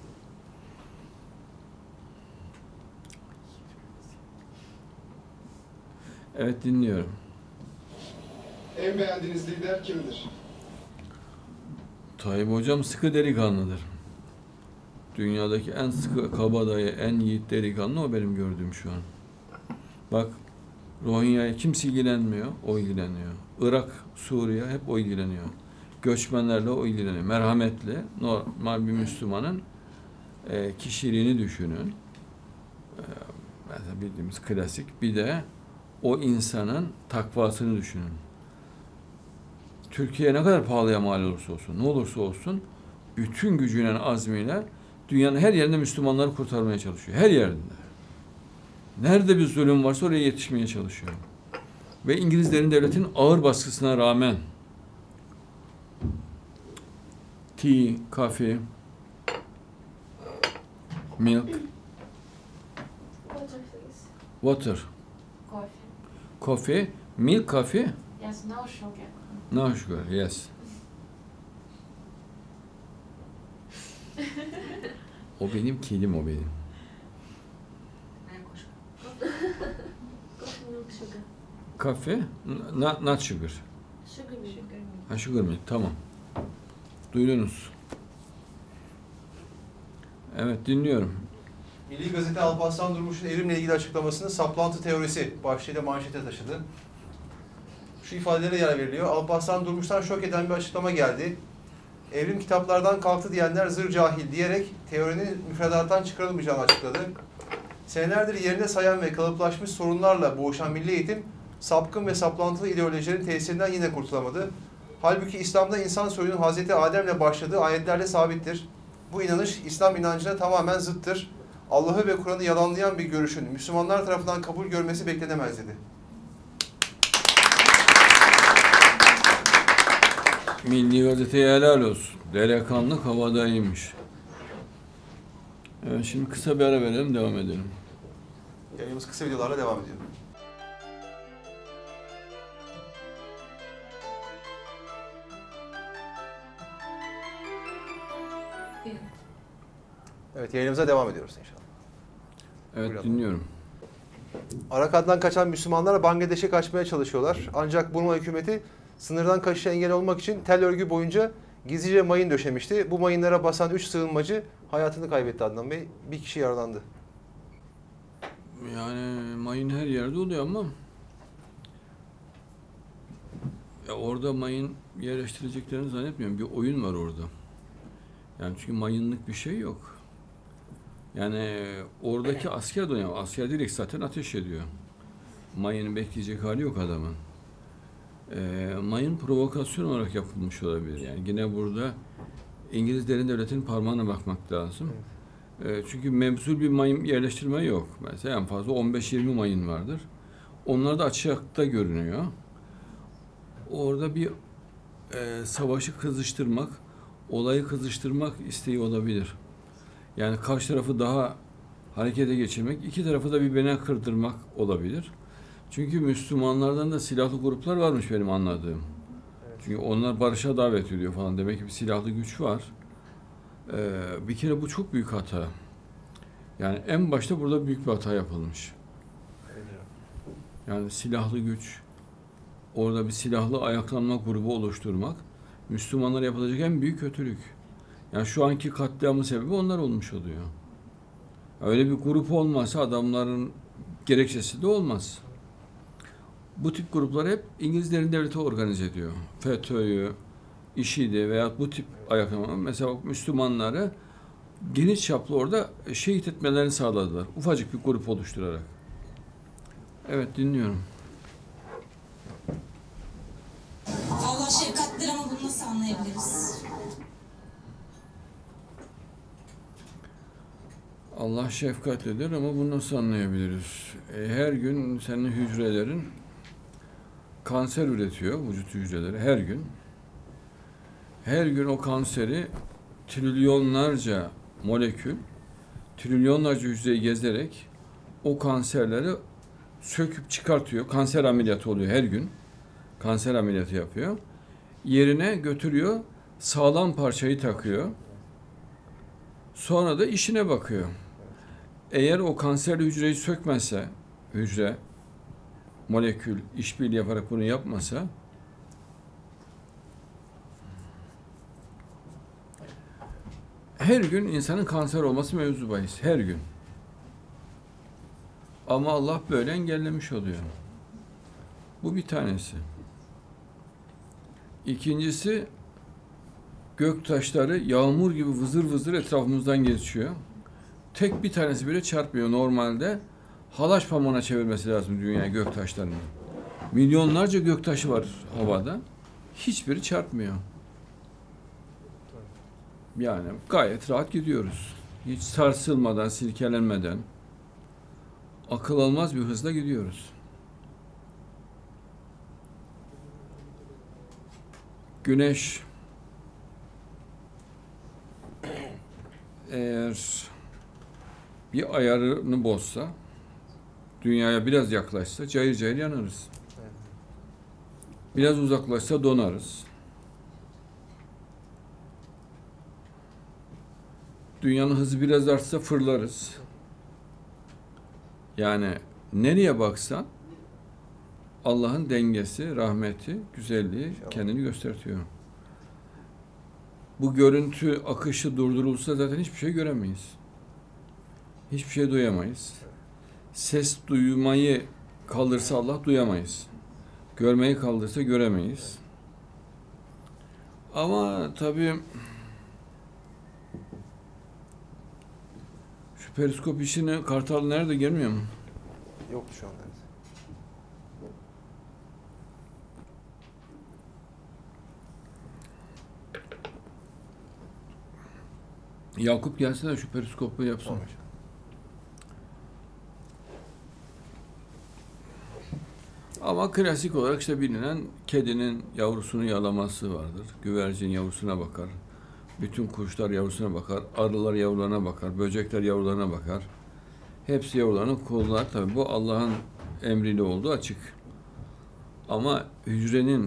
Evet, dinliyorum. En beğendiğiniz lider kimdir? Tayyip Hocam sıkı delikanlıdır. Dünyadaki en sıkı kabadayı, en yiğit delikanlı o benim gördüğüm şu an. Bak, Rohingya'ya kimse ilgilenmiyor, o ilgileniyor. Irak, Suriye hep o ilgileniyor. Göçmenlerle o ilgileniyor. Merhametli, normal bir Müslümanın kişiliğini düşünün. Mesela bildiğimiz klasik. Bir de o insanın takvasını düşünün. Türkiye ne kadar pahalıya mal olursa olsun, ne olursa olsun, bütün gücüyle, azmiyle dünyanın her yerinde Müslümanları kurtarmaya çalışıyor. Her yerinde. Nerede bir zulüm varsa oraya yetişmeye çalışıyor. Ve İngilizlerin devletin ağır baskısına rağmen tea, coffee, milk, Water, please. water, Coffee. coffee, milk, coffee, Yes, no sugar. no sugar, yes. O benim kedim, o benim. Coffee milk sugar. Kafe, not sugar. Sugar milk. Ha, sugar milk, tamam. Duydunuz. Evet, dinliyorum. Milli Gazete Alparslan Durmuş'un evrimle ilgili açıklamasını saplantı teorisi başlığıyla manşete taşıdı. Şu ifadelere yer veriliyor. Alparslan Durmuş'tan şok eden bir açıklama geldi. Evrim kitaplardan kalktı diyenler zır cahil diyerek teorinin müfredattan çıkarılmayacağını açıkladı. Senelerdir yerine sayan ve kalıplaşmış sorunlarla boğuşan milli eğitim, sapkın ve saplantılı ideolojilerin tesirinden yine kurtulamadı. Halbuki İslam'da insan soyunun Hazreti Adem'le başladığı ayetlerle sabittir. Bu inanış İslam inancına tamamen zıttır. Allah'ı ve Kur'an'ı yalanlayan bir görüşün Müslümanlar tarafından kabul görmesi beklenemez dedi. Milli Gazete'ye helal olsun. Delikanlı havadaymış. Evet, şimdi kısa bir ara verelim, devam edelim. Yayınımız kısa videolarla devam ediyor. Evet, yayınımıza devam ediyoruz inşallah. Evet, Buyurun. dinliyorum. Arakan'dan kaçan Müslümanlar Bangladeş'e kaçmaya çalışıyorlar. Ancak Burma hükümeti sınırdan kaçışa engel olmak için tel örgü boyunca gizlice mayın döşemişti. Bu mayınlara basan 3 sığınmacı hayatını kaybetti Adnan Bey. Bir kişi yaralandı. Yani mayın her yerde oluyor ama ya orada mayın yerleştireceklerini zannetmiyorum. Bir oyun var orada. Yani çünkü mayınlık bir şey yok. Yani oradaki asker de oynuyor. Asker direkt zaten ateş ediyor. Mayını bekleyecek hali yok adamın. Mayın provokasyon olarak yapılmış olabilir. Yani yine burada İngiliz derin devletinin parmağına bakmak lazım. Çünkü mevzul bir mayın yerleştirme yok. Mesela en fazla 15-20 mayın vardır. Onlar da açıkta görünüyor. Orada bir savaşı kızıştırmak, olayı kızıştırmak isteği olabilir. Yani karşı tarafı daha harekete geçirmek, iki tarafı da birbirine kırdırmak olabilir. Çünkü Müslümanlardan da silahlı gruplar varmış benim anladığım. Evet. Çünkü onlar barışa davet ediyor falan. Demek ki bir silahlı güç var. Bir kere bu çok büyük hata. Yani en başta burada büyük bir hata yapılmış. Yani silahlı güç, orada bir silahlı ayaklanma grubu oluşturmak, Müslümanlara yapılacak en büyük kötülük. Yani şu anki katliamın sebebi onlar olmuş oluyor. Öyle bir grup olmazsa adamların gerekçesi de olmaz. Bu tip gruplar hep İngilizlerin devleti organize ediyor. FETÖ'yü, IŞİD'i veya bu tip ayaklama. Mesela Müslümanları geniş çaplı orada şehit etmelerini sağladılar. Ufacık bir grup oluşturarak. Evet, dinliyorum. Allah şefkatlidir ama bunu nasıl anlayabiliriz? Allah şefkatlidir ama bunu nasıl anlayabiliriz? Her gün senin hücrelerin kanser üretiyor, vücut hücreleri her gün. Her gün o kanseri trilyonlarca molekül, trilyonlarca hücreyi gezerek o kanserleri söküp çıkartıyor. Kanser ameliyatı oluyor her gün. Kanser ameliyatı yapıyor. Yerine götürüyor, sağlam parçayı takıyor. Sonra da işine bakıyor. Eğer o kanserli hücreyi sökmezse, hücre, molekül, işbirliği yaparak bunu yapmasa, her gün insanın kanser olması mevzu bahis. Her gün. Ama Allah böyle engellemiş oluyor. Bu bir tanesi. İkincisi, göktaşları yağmur gibi vızır vızır etrafımızdan geçiyor. Tek bir tanesi bile çarpmıyor. Normalde halaç pamuğuna çevirmesi lazım dünyaya göktaşlarını. Milyonlarca göktaşı var havada. Hiçbiri çarpmıyor. Yani gayet rahat gidiyoruz. Hiç sarsılmadan, silkelenmeden, akıl almaz bir hızla gidiyoruz. Güneş eğer bir ayarını bozsa, dünyaya biraz yaklaşsa cayır cayır yanarız. Biraz uzaklaşsa donarız. Dünyanın hızı biraz artsa fırlarız. Yani nereye baksan Allah'ın dengesi, rahmeti, güzelliği kendini gösteriyor. Bu görüntü akışı durdurulsa zaten hiçbir şey göremeyiz. Hiçbir şey duyamayız. Ses duymayı kaldırsa Allah duyamayız. Görmeyi kaldırsa göremeyiz. Ama tabii şu periskop işini Kartal nerede gelmiyor mu? Yok şu anda. Yakup gelse de şu periskopu yapsın. Tamam. Ama klasik olarak işte bilinen kedinin yavrusunu yalaması vardır. Güvercin yavrusuna bakar. Bütün kuşlar yavrusuna bakar. Arılar yavrularına bakar. Böcekler yavrularına bakar. Hepsi yavrularını kollar. Tabii bu Allah'ın emriyle olduğu açık. Ama hücrenin,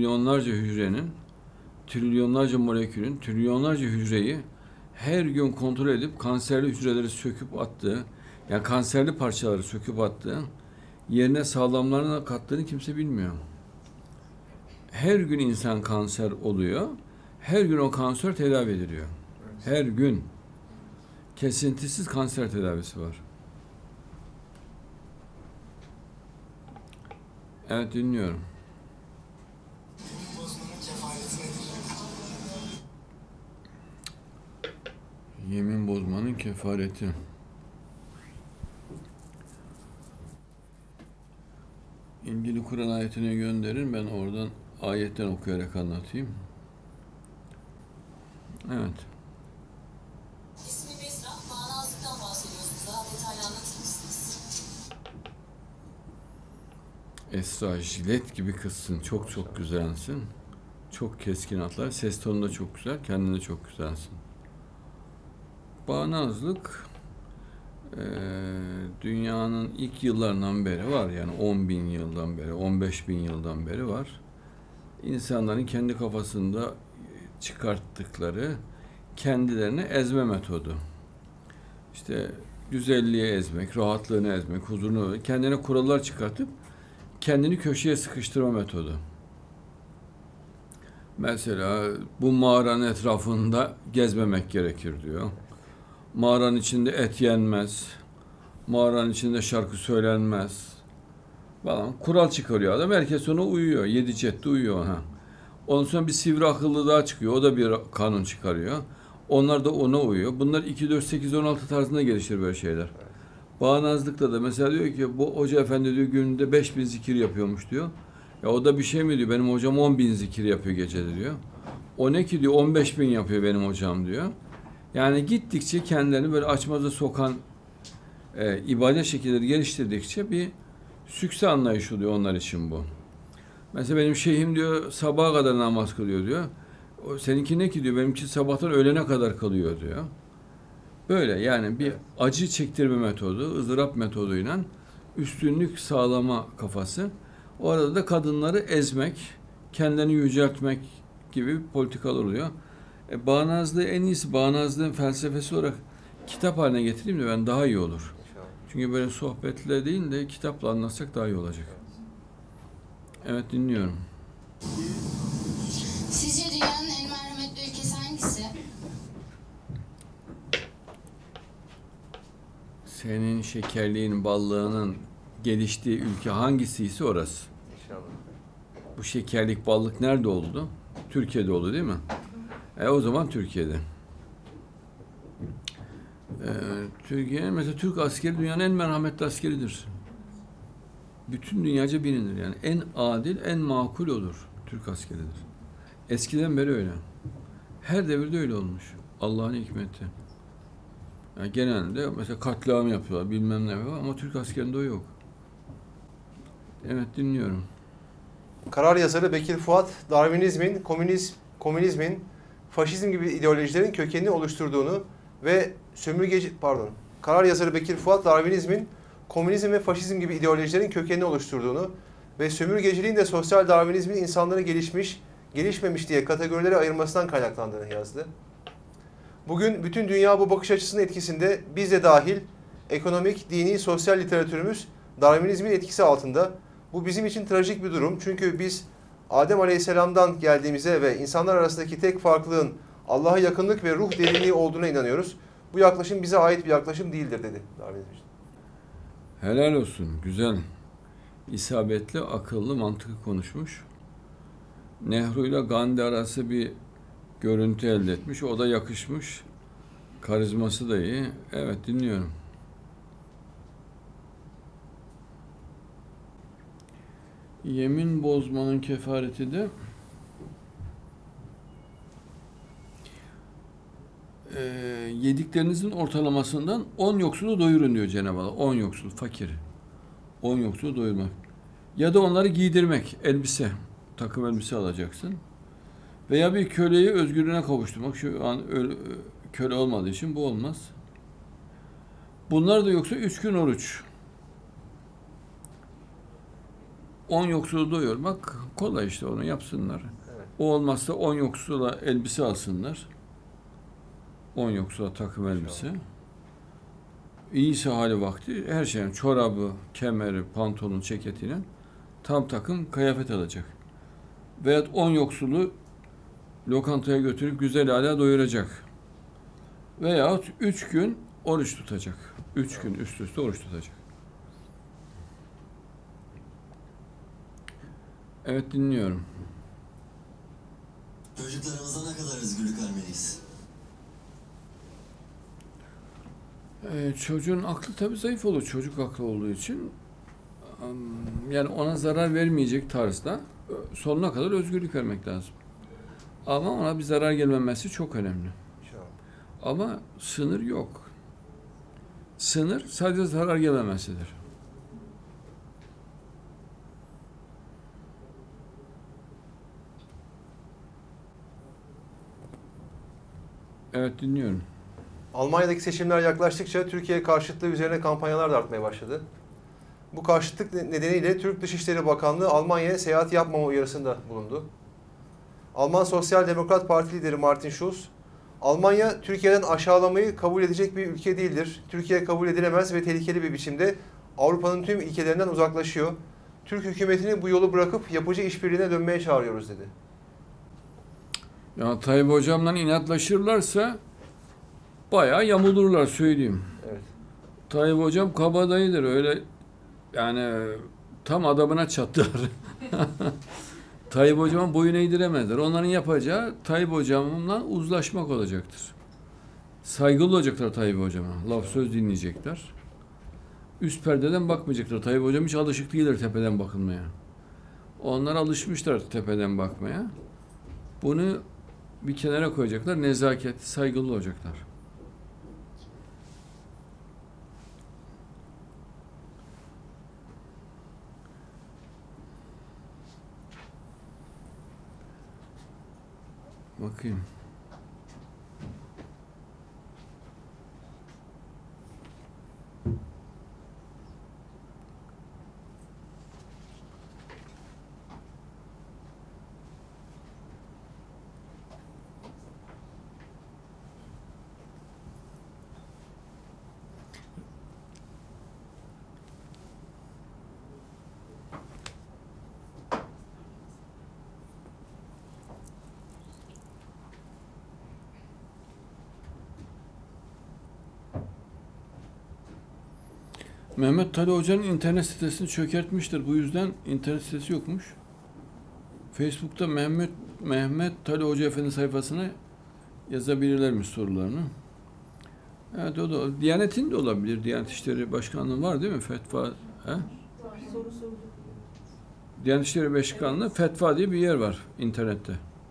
trilyonlarca molekülün, trilyonlarca hücreyi her gün kontrol edip kanserli hücreleri söküp attığı, yani kanserli parçaları söküp attığı, yerine sağlamlarına kattığını kimse bilmiyor. Her gün insan kanser oluyor. Her gün o kanser tedavi ediliyor. Her gün. Kesintisiz kanser tedavisi var. Evet, dinliyorum. Yemin bozmanın kefareti. İlgili Kur'an ayetine gönderin, ben oradan ayetten okuyarak anlatayım. Evet. İsmi Besra, manasından bahsediyorsunuz. Daha detaylı anlatır mısınız? Esra, jilet gibi kızsın, çok güzelsin. Çok keskin atlar, ses tonu da çok güzel, kendin de çok güzelsin. Bağnazlık dünyanın ilk yıllarından beri var, yani 10.000 yıldan beri, 15.000 yıldan beri var. İnsanların kendi kafasında çıkarttıkları kendilerini ezme metodu. İşte güzelliğe ezmek, rahatlığını ezmek, huzurunu, kendine kurallar çıkartıp kendini köşeye sıkıştırma metodu. Mesela bu mağaranın etrafında gezmemek gerekir diyor. Mağaranın içinde et yenmez. Mağaranın içinde şarkı söylenmez. Falan. Kural çıkarıyor adam. Herkes ona uyuyor. 7 cette uyuyor. Ha. Ondan sonra bir sivri akıllı daha çıkıyor. O da bir kanun çıkarıyor. Onlar da ona uyuyor. Bunlar 2, 4, 8, 16 tarzında gelişir böyle şeyler. Bağnazlıkta da mesela diyor ki bu hoca efendi diyor günde 5.000 zikir yapıyormuş diyor. Ya o da bir şey mi diyor? Benim hocam 10.000 zikir yapıyor gecede diyor. O ne ki diyor 15.000 yapıyor benim hocam diyor. Yani gittikçe kendilerini böyle açmaza sokan ibadet şekilleri geliştirdikçe bir sükse anlayışı oluyor onlar için bu. Mesela benim şeyhim diyor sabaha kadar namaz kılıyor diyor. Seninki ne ki diyor, benimki sabahtan öğlene kadar kalıyor diyor. Böyle yani bir acı çektirme metodu, ızdırap metoduyla üstünlük sağlama kafası. O arada da kadınları ezmek, kendini yüceltmek gibi politikalar oluyor. Bağnazlığı en iyisi, bağnazlığın felsefesi olarak kitap haline getireyim de ben daha iyi olur. Çünkü böyle sohbetle değil de kitapla anlatsak daha iyi olacak. Evet, dinliyorum. Sizce dünyanın en merhametli ülkesi hangisi? Senin şekerliğin, ballığının geliştiği ülke hangisiyse orası. İnşallah. Bu şekerlik, ballık nerede oldu? Türkiye'de oldu değil mi? O zaman Türkiye'de. Türkiye mesela Türk askeri dünyanın en merhametli askeridir. Bütün dünyaca bilinir yani. En adil, en makul olur. Türk askeridir. Eskiden beri öyle. Her devirde öyle olmuş. Allah'ın hikmeti. Yani genelde mesela katliam yapıyorlar, bilmem ne yapıyorlar ama Türk askerinde o yok. Evet, dinliyorum. Karar yazarı Bekir Fuat, Darwinizmin, komünizmin, faşizm gibi ideolojilerin kökenini oluşturduğunu ve Karar yazarı Bekir Fuat, Darwinizmin, komünizm ve faşizm gibi ideolojilerin kökenini oluşturduğunu ve sömürgeciliğin de sosyal Darwinizmin insanları gelişmiş, gelişmemiş diye kategorilere ayırmasından kaynaklandığını yazdı. Bugün bütün dünya bu bakış açısının etkisinde, biz de dahil, ekonomik, dini, sosyal literatürümüz Darwinizmin etkisi altında. Bu bizim için trajik bir durum. Çünkü biz Adem Aleyhisselam'dan geldiğimize ve insanlar arasındaki tek farklılığın Allah'a yakınlık ve ruh derinliği olduğuna inanıyoruz. Bu yaklaşım bize ait bir yaklaşım değildir dedi Darwinizm. Helal olsun. Güzel. İsabetli, akıllı, mantıklı konuşmuş. Nehru ile Gandhi arası bir görüntü elde etmiş. O da yakışmış. Karizması da iyi. Evet, dinliyorum. Yemin bozmanın kefareti de yediklerinizin ortalamasından 10 yoksulu doyurun diyor Cenab-ı Allah. 10 yoksul, fakir. 10 yoksulu doyurmak. Ya da onları giydirmek, elbise, takım elbise alacaksın. Veya bir köleyi özgürlüğüne kavuşturmak. Şu an köle olmadığı için bu olmaz. Bunlar da yoksa 3 gün oruç. 10 yoksulu doyurmak kolay işte, onu yapsınlar. Evet. O olmazsa 10 yoksula elbise alsınlar. 10 yoksula takım elbise. İyiyse hali vakti her şeyin çorabı, kemeri, pantolon, ceketiyle tam takım kıyafet alacak. Veyahut 10 yoksulu lokantaya götürüp güzel hala doyuracak. Veyahut 3 gün oruç tutacak. 3 gün üst üste oruç tutacak. Evet, dinliyorum. Çocuklarımıza ne kadar özgürlük vermeliyiz? Çocuğun aklı tabii zayıf olur. Çocuk aklı olduğu için yani ona zarar vermeyecek tarzda sonuna kadar özgürlük vermek lazım. Ama ona bir zarar gelmemesi çok önemli. Ama sınır yok. Sınır sadece zarar gelmemesidir. Evet, dinliyorum. Almanya'daki seçimler yaklaştıkça Türkiye karşıtlığı üzerine kampanyalar da artmaya başladı. Bu karşıtlık nedeniyle Türk Dışişleri Bakanlığı Almanya'ya seyahat yapmama uyarısında bulundu. Alman Sosyal Demokrat Parti lideri Martin Schulz, Almanya Türkiye'den aşağılamayı kabul edecek bir ülke değildir. Türkiye kabul edilemez ve tehlikeli bir biçimde Avrupa'nın tüm ilkelerinden uzaklaşıyor. Türk hükümetini bu yolu bırakıp yapıcı işbirliğine dönmeye çağırıyoruz dedi. Ya Tayyip Hocam'la inatlaşırlarsa bayağı yamulurlar, söyleyeyim. Evet. Tayyip Hocam kabadayıdır, öyle yani tam adamına çattılar. Tayyip Hocam'ın boyuna eğdiremezler. Onların yapacağı Tayyip Hocam'la uzlaşmak olacaktır. Saygılı olacaklar Tayyip Hocam'a. Laf söz dinleyecekler. Üst perdeden bakmayacaklar. Tayyip Hocam hiç alışık değildir tepeden bakılmaya. Onlar alışmışlar tepeden bakmaya. Bunu bir kenara koyacaklar. Nezaketli, saygılı olacaklar. Bakayım. Mehmet Tali Hoca'nın internet sitesini çökertmiştir. Bu yüzden internet sitesi yokmuş. Facebook'ta Mehmet Tali Hoca Efendi sayfasına yazabilirlermiş sorularını. Evet, o da Diyanet'in de olabilir. Diyanet İşleri Başkanlığı var değil mi? Fetva. He? Soru sordu. Diyanet İşleri Başkanlığı Fetva diye bir yer var internette.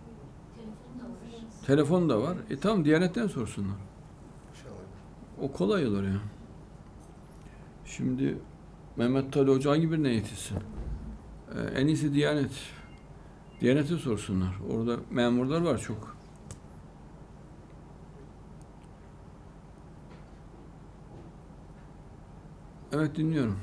Telefon da var. Tamam, Diyanet'ten sorsunlar. O kolay olur ya. Şimdi Mehmet Tali Hoca hangi birine yetişsin? En iyisi Diyanet. Diyanet'e sorsunlar. Orada memurlar var çok. Evet, dinliyorum.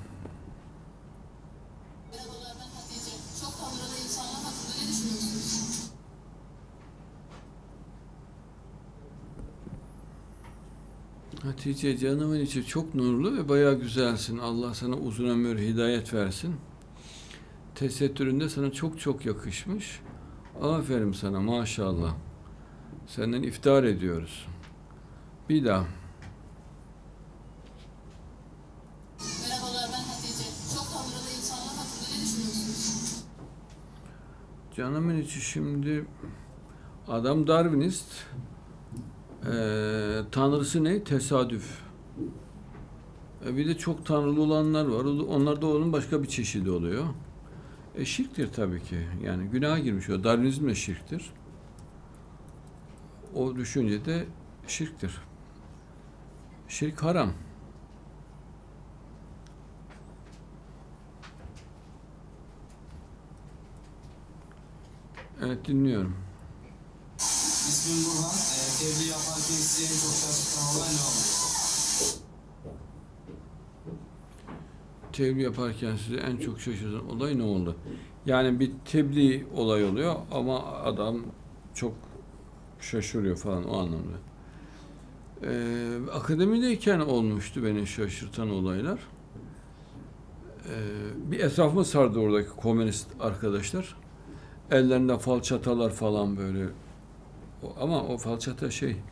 Hatice canımın içi çok nurlu ve bayağı güzelsin. Allah sana uzun ömür, hidayet versin. Tesettüründe sana çok çok yakışmış. Aferin sana maşallah. Senden iftihar ediyoruz. Bir daha. Merhabalar, ben Hatice. Çok tanrılı insanlar hakkında ne düşünüyorsunuz? Canımın içi şimdi adam Darwinist. Tanrısı ne? Tesadüf. Bir de çok tanrılı olanlar var. Onlar da onun başka bir çeşidi oluyor. Şirktir tabii ki. Yani günaha girmiş o. Darwinizm de şirktir. O düşünce de şirktir. Şirk haram. Evet, dinliyorum. İsmim Burhan. Tebliğ yaparken sizi en çok şaşırtan olay ne oldu? Tebliğ yaparken sizi en çok şaşırtan olay ne oldu? Yani bir tebliğ olay oluyor ama adam çok şaşırıyor falan o anlamda. Akademideyken olmuştu beni şaşırtan olaylar. Bir etrafımı sardı oradaki komünist arkadaşlar. Ellerinde falçatalar falan böyle. Ama o falçata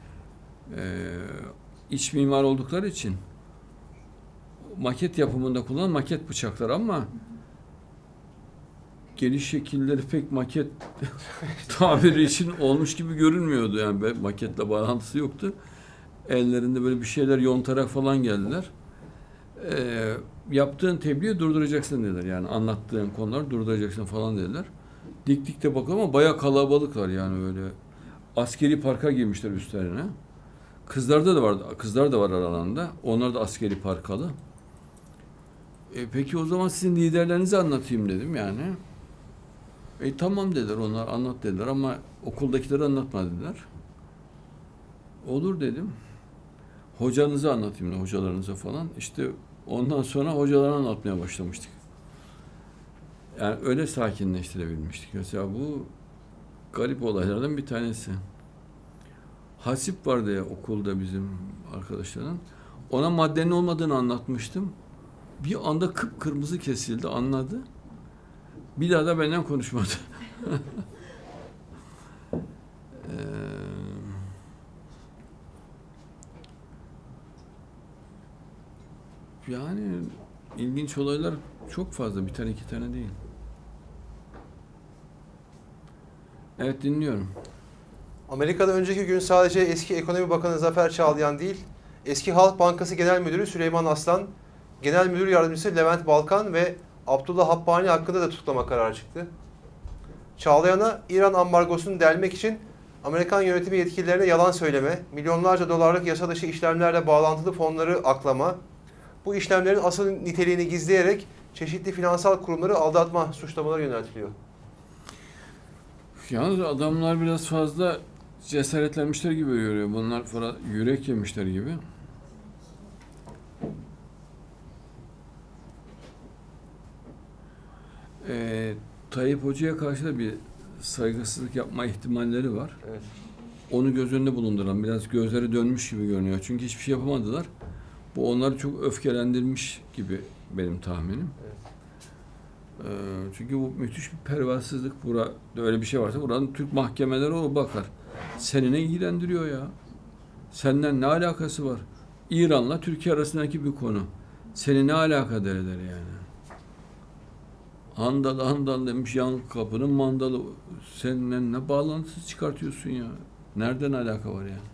iç mimar oldukları için maket yapımında kullanılan maket bıçaklar ama geliş şekilleri pek maket tabiri için olmuş gibi görünmüyordu. Yani maketle bağlantısı yoktu. Ellerinde böyle bir şeyler yontarak falan geldiler. Yaptığın tebliği durduracaksın dediler. Yani anlattığın konuları durduracaksın falan dediler. Dik de bakalım ama bayağı kalabalıklar yani öyle. Askeri parka girmişler üstlerine. Kızlarda da vardı. Kızlar da var aralarında. Onlar da askeri parkalı. Peki o zaman sizin liderlerinizi anlatayım dedim yani. Tamam dediler, onlar anlat dediler ama okuldakileri anlatma dediler. Olur dedim. Hocanızı anlatayım da hocalarınıza falan. İşte ondan sonra hocalarına anlatmaya başlamıştık. Yani öyle sakinleştirebilmiştik. Mesela bu garip olaylardan bir tanesi. Hasip vardı ya okulda bizim arkadaşların. Ona maddenin olmadığını anlatmıştım. Bir anda kıpkırmızı kesildi, anladı. Bir daha da benden konuşmadı. Yani ilginç olaylar çok fazla. Bir tane iki tane değil. Evet, dinliyorum. Amerika'da önceki gün sadece eski Ekonomi Bakanı Zafer Çağlayan değil, eski Halk Bankası Genel Müdürü Süleyman Aslan, Genel Müdür Yardımcısı Levent Balkan ve Abdullah Habbani hakkında da tutuklama kararı çıktı. Çağlayan'a İran ambargosunu delmek için Amerikan yönetimi yetkililerine yalan söyleme, milyonlarca dolarlık yasa dışı işlemlerle bağlantılı fonları aklama, bu işlemlerin asıl niteliğini gizleyerek çeşitli finansal kurumları aldatma suçlamaları yöneltiliyor. Yalnız adamlar biraz fazla cesaretlenmişler gibi görüyor. Bunlar falan yürek yemişler gibi. Tayyip Hoca'ya karşı da bir saygısızlık yapma ihtimalleri var. Evet. Onu göz önünde bulunduralım. Biraz gözleri dönmüş gibi görünüyor. Çünkü hiçbir şey yapamadılar. Bu onları çok öfkelendirmiş gibi benim tahminim. Evet. Çünkü bu müthiş bir pervasızlık. Burada öyle bir şey varsa buranın Türk mahkemeleri o bakar. Seni ne ilgilendiriyor ya? Senden ne alakası var? İran'la Türkiye arasındaki bir konu. Seni ne alakadar eder yani? Handal demiş, yan kapının mandalı. Seninle ne bağlantısı çıkartıyorsun ya? Nereden alaka var yani?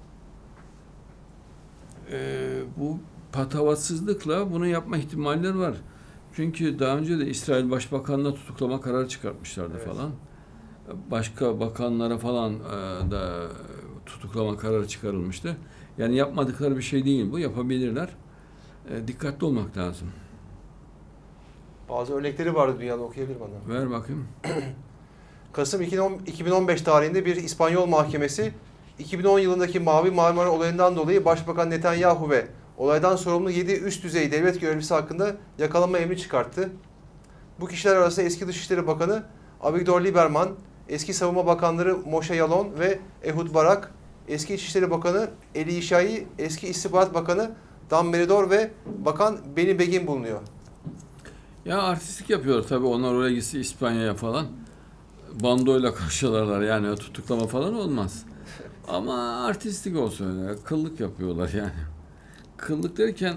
Bu patavatsızlıkla bunu yapma ihtimalleri var. Çünkü daha önce de İsrail Başbakanı'na tutuklama kararı çıkartmışlardı, evet, falan. Başka bakanlara falan da tutuklama kararı çıkarılmıştı. Yani yapmadıkları bir şey değil bu. Yapabilirler. Dikkatli olmak lazım. Bazı örnekleri vardı dünyada, okuyabilir bana. Ver bakayım. Kasım 2015 tarihinde bir İspanyol mahkemesi 2010 yılındaki Mavi Marmara olayından dolayı Başbakan Netanyahu ve olaydan sorumlu 7 üst düzey devlet görevlisi hakkında yakalama emri çıkarttı. Bu kişiler arasında eski Dışişleri Bakanı Avigdor Lieberman, eski Savunma Bakanları Moshe Yalon ve Ehud Barak, eski İçişleri Bakanı Eli İşai, eski İstihbarat Bakanı Dan Meridor ve Bakan Beni Begin bulunuyor. Ya artistlik yapıyorlar tabii, onlar oraya gitse İspanya'ya falan bandoyla karşılarlar, yani tutuklama falan olmaz. Ama artistlik olsun öyle, kıllık yapıyorlar yani. Kıllık derken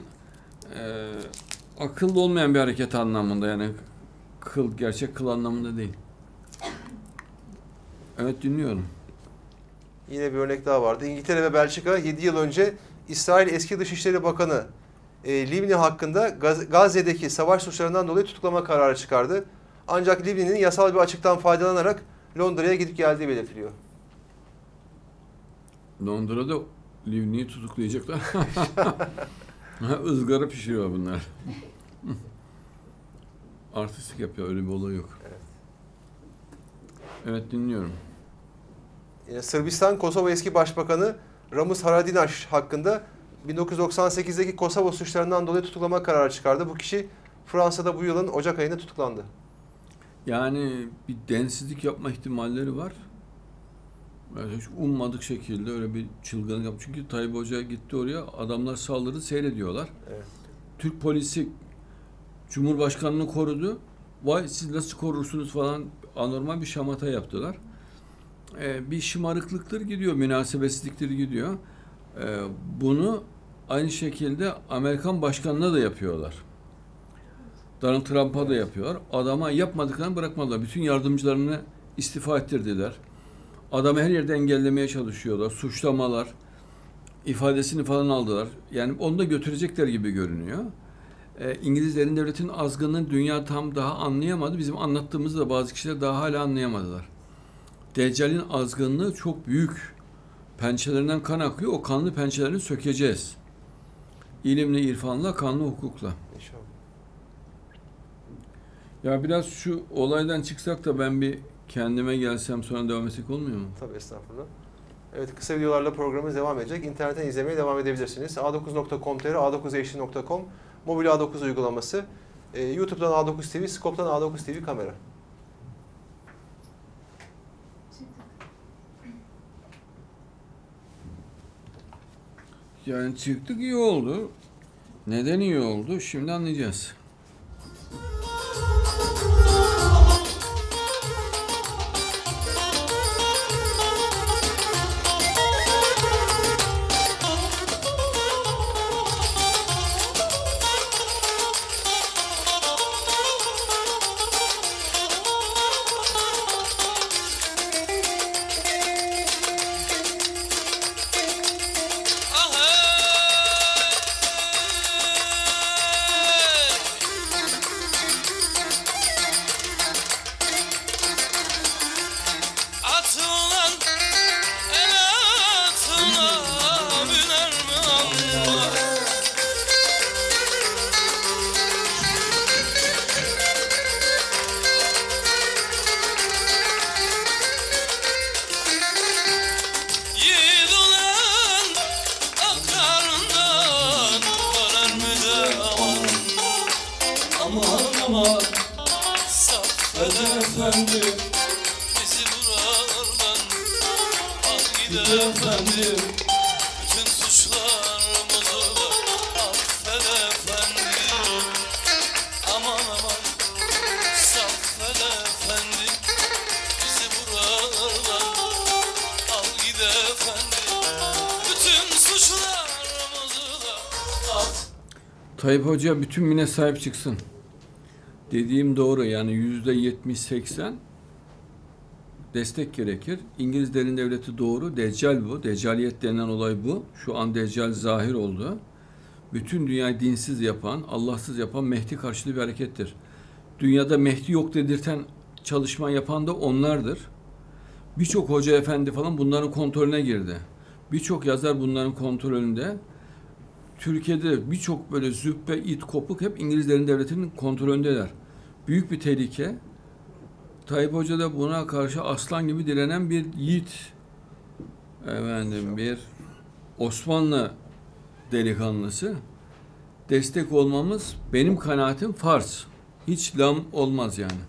akıllı olmayan bir hareket anlamında, yani gerçek kıl anlamında değil. Evet, dinliyorum. Yine bir örnek daha vardı. İngiltere ve Belçika 7 yıl önce İsrail eski Dışişleri Bakanı Livni hakkında Gazze'deki savaş suçlarından dolayı tutuklama kararı çıkardı. Ancak Livni'nin yasal bir açıktan faydalanarak Londra'ya gidip geldiği belirtiliyor. Londra'da Livni'yi tutuklayacaklar. Izgara pişiriyor bunlar. Artistlik yapıyor, öyle bir olay yok. Evet. Evet, dinliyorum. Yine Sırbistan, Kosova eski Başbakanı Ramus Haradinac hakkında 1998'deki Kosova suçlarından dolayı tutuklama kararı çıkardı. Bu kişi Fransa'da bu yılın Ocak ayında tutuklandı. Yani bir densizlik yapma ihtimalleri var. Yani hiç ummadık şekilde öyle bir çılgınlık yaptı. Çünkü Tayyip Hoca gitti oraya, adamlar saldırdı, seyrediyorlar. Evet. Türk polisi Cumhurbaşkanı'nı korudu. Vay siz nasıl korursunuz falan, anormal bir şamata yaptılar. Bir şımarıklıktır gidiyor, münasebetsizliktir gidiyor. Bunu aynı şekilde Amerikan başkanına da yapıyorlar. Donald Trump'a da yapıyorlar. Adama yapmadıklarını bırakmadılar. Bütün yardımcılarını istifa ettirdiler. Adamı her yerde engellemeye çalışıyorlar. Suçlamalar, ifadesini falan aldılar. Yani onu da götürecekler gibi görünüyor. İngilizlerin devletinin azgınlığını dünya tam daha anlayamadı. Bizim anlattığımızda da bazı kişiler daha hala anlayamadılar. Deccal'in azgınlığı çok büyük. Pençelerinden kan akıyor. O kanlı pençelerini sökeceğiz. İlimle, irfanla, kanlı hukukla. İnşallah. Ya biraz şu olaydan çıksak da ben bir kendime gelsem, sonra devam etsek olmuyor mu? Tabii, estağfurullah. Evet, kısa videolarla programımız devam edecek. İnternetten izlemeye devam edebilirsiniz. a9.com.tr, a9hd.com, mobil A9 uygulaması, YouTube'dan A9 TV, Scope'dan A9 TV kamera. Yani çıktık, iyi oldu. Neden iyi oldu? Şimdi anlayacağız. efendim, bizi buralardan al gide efendim, bütün suçlarımızı da affet efendim, aman aman saffet efendim, bizi buralardan al gide efendim, bütün suçlarımızı da affet. Tayyip Hoca bütün mine sahip çıksın. Dediğim doğru, yani %70-80 destek gerekir. İngilizlerin devleti doğru, Deccal bu. Deccaliyet denilen olay bu. Şu an Deccal zahir oldu. Bütün dünyayı dinsiz yapan, Allahsız yapan Mehdi karşıtı bir harekettir. Dünyada Mehdi yok dedirten çalışma yapan da onlardır. Birçok hoca efendi falan bunların kontrolüne girdi. Birçok yazar bunların kontrolünde. Türkiye'de birçok böyle züppe, it, kopuk hep İngilizlerin devletinin kontrolündeler. Büyük bir tehlike. Tayyip Hoca da buna karşı aslan gibi direnen bir yiğit. Efendim, bir Osmanlı delikanlısı. Destek olmamız benim kanaatim farz. Hiç lam olmaz yani.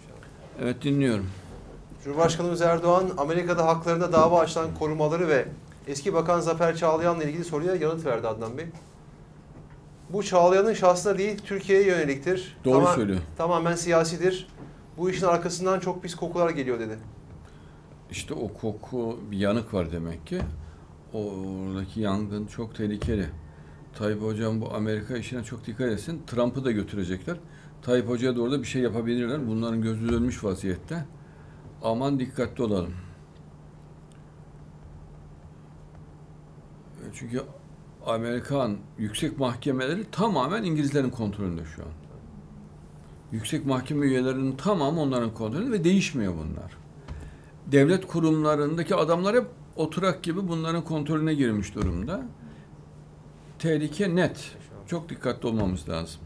Evet, dinliyorum. Cumhurbaşkanımız Erdoğan, Amerika'da haklarında dava açılan korumaları ve Eski Bakan Zafer Çağlayan'la ilgili soruya yanıt verdi Adnan Bey. Bu Çağlayan'ın şahsına değil Türkiye'ye yöneliktir. Doğru söylüyor. Tamamen siyasidir. Bu işin arkasından çok pis kokular geliyor dedi. İşte o koku, bir yanık var demek ki. Oradaki yangın çok tehlikeli. Tayyip Hocam bu Amerika işine çok dikkat etsin. Trump'ı da götürecekler. Tayyip Hoca'ya doğru da bir şey yapabilirler. Bunların gözü dönmüş vaziyette. Aman dikkatli olalım. Çünkü Amerikan yüksek mahkemeleri tamamen İngilizlerin kontrolünde şu an. Yüksek mahkeme üyelerinin tamamı onların kontrolünde ve değişmiyor bunlar. Devlet kurumlarındaki adamlar hep oturak gibi bunların kontrolüne girmiş durumda. Tehlike net. Çok dikkatli olmamız lazım.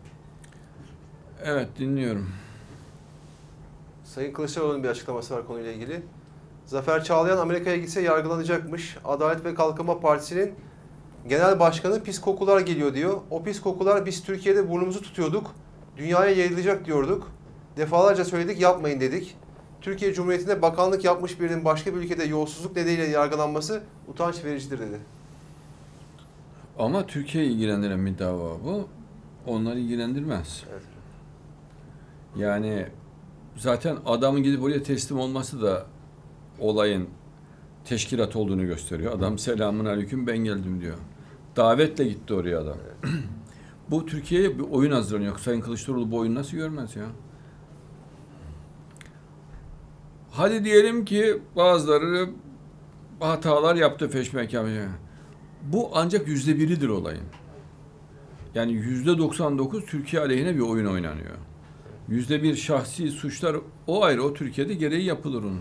Evet, dinliyorum. Sayın Kılıçdaroğlu'nun bir açıklaması var konuyla ilgili. Zafer Çağlayan Amerika'ya gitse yargılanacakmış. Adalet ve Kalkınma Partisi'nin genel başkanı pis kokular geliyor diyor. O pis kokular biz Türkiye'de burnumuzu tutuyorduk. Dünyaya yayılacak diyorduk. Defalarca söyledik, yapmayın dedik. Türkiye Cumhuriyeti'nde bakanlık yapmış birinin başka bir ülkede yolsuzluk nedeniyle yargılanması utanç vericidir dedi. Ama Türkiye'yi ilgilendiren bir dava bu. Onları ilgilendirmez. Evet. Yani zaten adamın gidip oraya teslim olması da olayın teşkilat olduğunu gösteriyor. Adam selamun aleyküm ben geldim diyor. Davetle gitti oraya adam. Evet. Bu Türkiye'ye bir oyun hazırlanıyor. Sayın Kılıçdaroğlu bu oyunu nasıl görmez ya? Hadi diyelim ki bazıları hatalar yaptı feşmekan. Bu ancak %1'idir olayın. Yani %99 Türkiye aleyhine bir oyun oynanıyor. %1 şahsi suçlar o ayrı, o Türkiye'de gereği yapılır onun.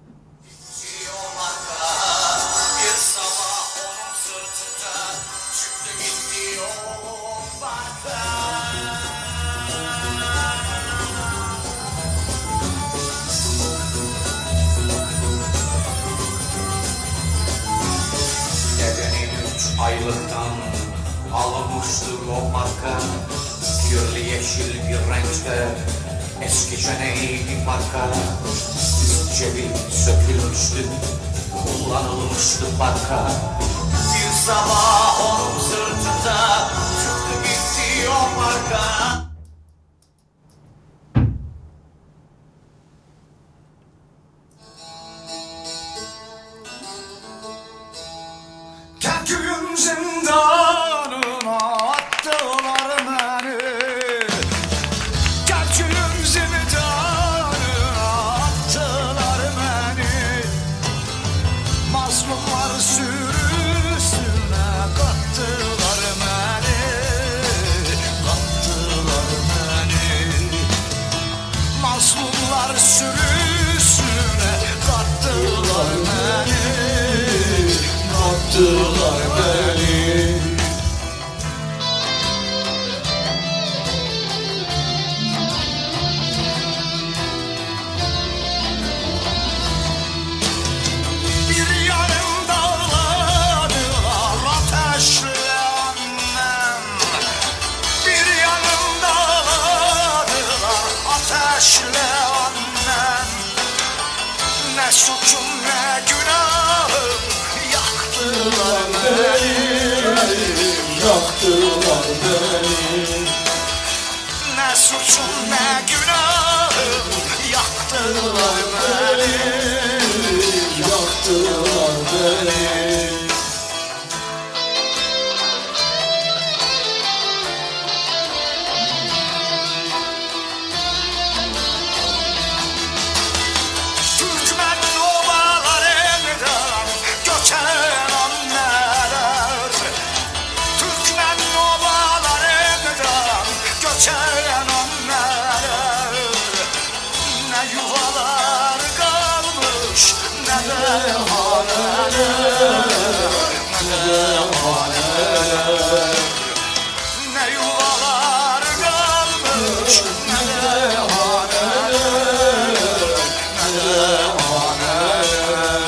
Aylıktan alınmıştır o marka, kirli yeşil bir renkte eskice neydi marka. Cebi sökülmüştü, kullanılmıştı marka. Bir sabah onun sırtında çıktı gitti o marka. Köyün zindanına attılar beni. Köyün zindanına attılar beni. Mazlumlar sürüsüne kattılar beni. Kattılar beni. Mazlumlar sürüsüne kattılar beni. Kattılar beni. Bir yanım dağladılar ateşle annem. Bir yanım dağladılar ateşle annem. Ne suçum ne günahım, yaktılar beni. Ne suçum ne günahım, yaktılar beni. Yaktılar beni. Türkmen obalarından göçen anneler, Türkmen obalarından göçen anneler, ne yuvalar kalmış ne de haneler, ne de haneler, ne yuvalar kalmış ne de haneler, ne de haneler.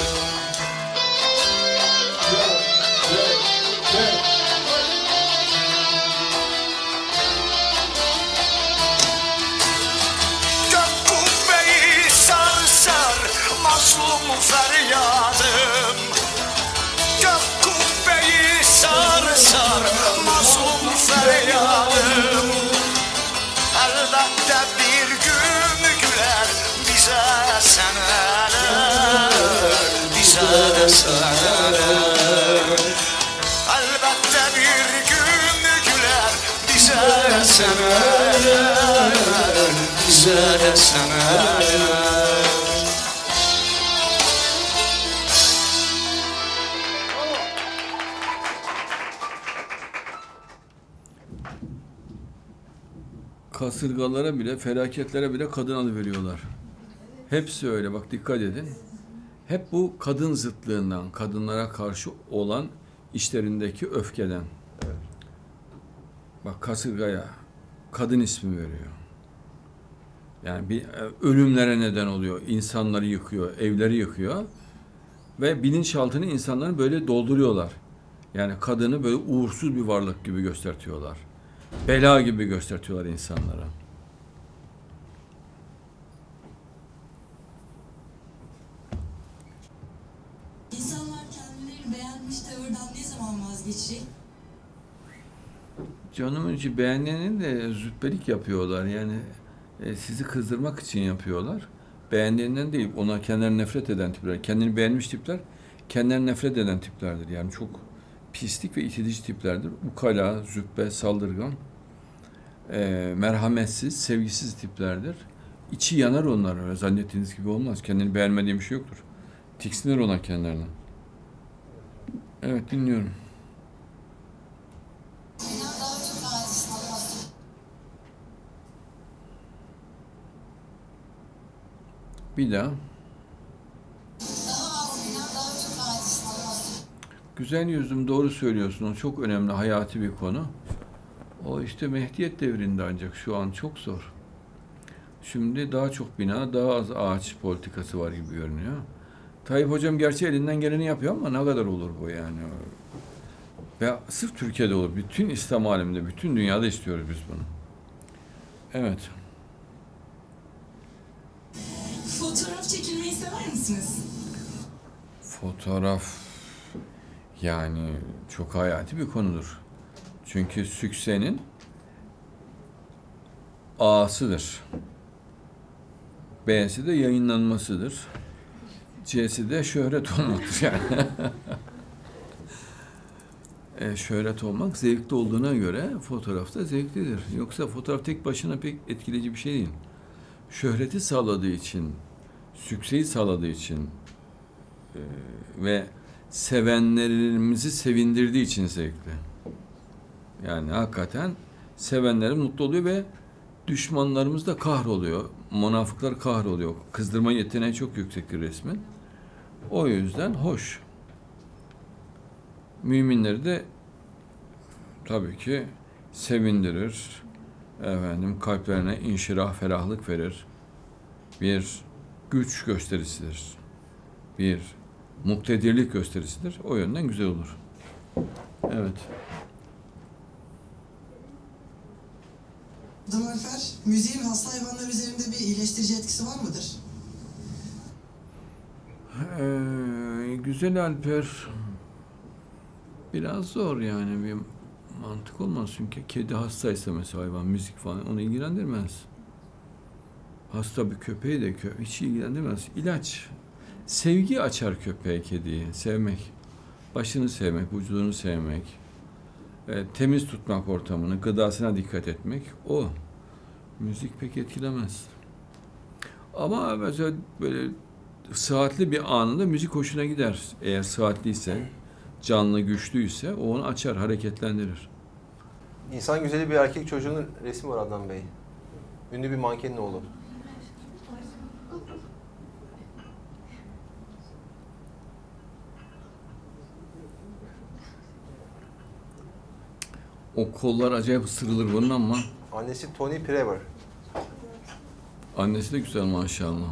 Gök kubbeyi sarsar mazlum feryadım. Elbette bir gün güler bize seneler, bize de seneler. Elbette bir gün güler bize seneler, bize de seneler. Kasırgalara bile, felaketlere bile kadın adı veriyorlar. Hepsi öyle, bak dikkat edin. Hep bu kadın zıtlığından, kadınlara karşı olan işlerindeki öfkeden. Evet. Bak kasırgaya kadın ismi veriyor. Yani bir ölümlere neden oluyor, insanları yıkıyor, evleri yıkıyor. Ve bilinçaltını insanların böyle dolduruyorlar. Yani kadını böyle uğursuz bir varlık gibi göstertiyorlar. Bela gibi göstertiyorlar insanlara. İnsanlar kendileri beğenmiş tavırdan ne zaman vazgeçecek? Canımın içi beğendiğini de züppelik yapıyorlar. Yani sizi kızdırmak için yapıyorlar. Beğendiğinden değil, ona kendilerini nefret eden tipler. Kendini beğenmiş tipler, kendilerini nefret eden tiplerdir. Yani çok pislik ve itici tiplerdir. Ukala, züppe, saldırgan, merhametsiz, sevgisiz tiplerdir. İçi yanar onlar, öyle zannettiğiniz gibi olmaz. Kendini beğenmediği bir şey yoktur. Tiksinir ona kendilerine. Evet, dinliyorum. Bir daha. Güzel yüzüm, doğru söylüyorsun. O çok önemli, hayati bir konu. O işte Mehdiyet devrinde ancak şu an çok zor. Şimdi daha çok bina, daha az ağaç politikası var gibi görünüyor. Tayyip Hocam gerçi elinden geleni yapıyor ama ne kadar olur bu yani? Ve sırf Türkiye'de olur. Bütün İslam aleminde, bütün dünyada istiyoruz biz bunu. Evet. Fotoğraf çekilmeyi sever misiniz? Fotoğraf yani çok hayati bir konudur. Çünkü süksenin A'sıdır. B'si de yayınlanmasıdır. C'si de şöhret olmaktır yani. Şöhret olmak zevkli olduğuna göre fotoğraf da zevklidir. Yoksa fotoğraf tek başına pek etkileyici bir şey değil. Şöhreti sağladığı için, sükseyi sağladığı için ve sevenlerimizi sevindirdiği için zevkli. Yani hakikaten sevenleri mutlu oluyor ve düşmanlarımız da kahroluyor. Münafıklar kahroluyor. Kızdırma yeteneği çok yüksektir resmin. O yüzden hoş. Müminleri de tabii ki sevindirir. Efendim kalplerine inşirah, ferahlık verir. Bir güç gösterisidir. Bir muktedirlik gösterisidir. O yönden güzel olur. Evet. Alper, müziğin hasta hayvanlar üzerinde bir iyileştirici etkisi var mıdır? Güzel Alper. Biraz zor yani bir mantık olmaz çünkü kedi hastaysa mesela hayvan müzik falan onu ilgilendirmez. Hasta bir köpeği de hiç ilgilendirmez. İlaç. Sevgi açar köpeğe, kediyi. Sevmek. Başını sevmek, vücudunu sevmek. Temiz tutmak ortamını, gıdasına dikkat etmek. O. Müzik pek etkilemez. Ama mesela böyle sıhhatli bir anında müzik hoşuna gider. Eğer sıhhatliyse, canlı, güçlüyse o onu açar, hareketlendirir. İnsan güzeli bir erkek çocuğunun resmi var Adnan Bey. Ünlü bir mankenin oğlu. O kollar acayip ısırılır bunun ama. Annesi Tony Prever. Annesi de güzel maşallah.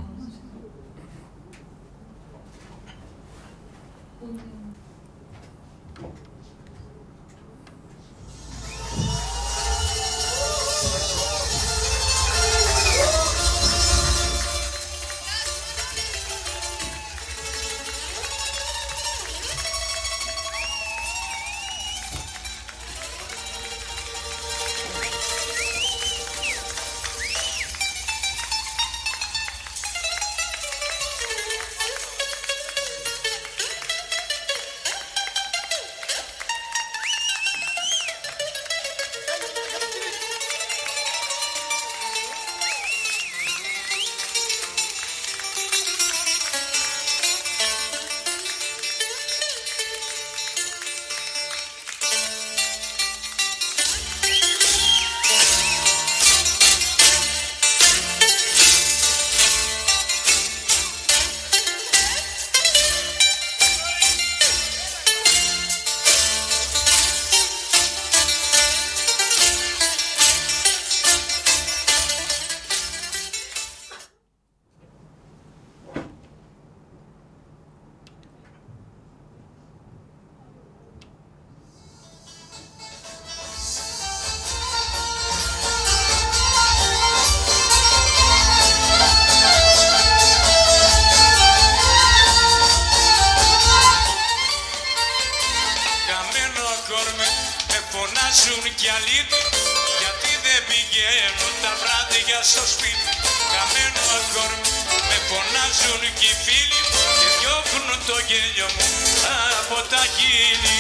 αλήτη, γιατί δεν πηγαίνω τα βράδια στο σπίτι. Καμένο ακόρμι, με φωνάζουν και οι φίλοι και διώχνουν το γέλιο μου από τα χείλη.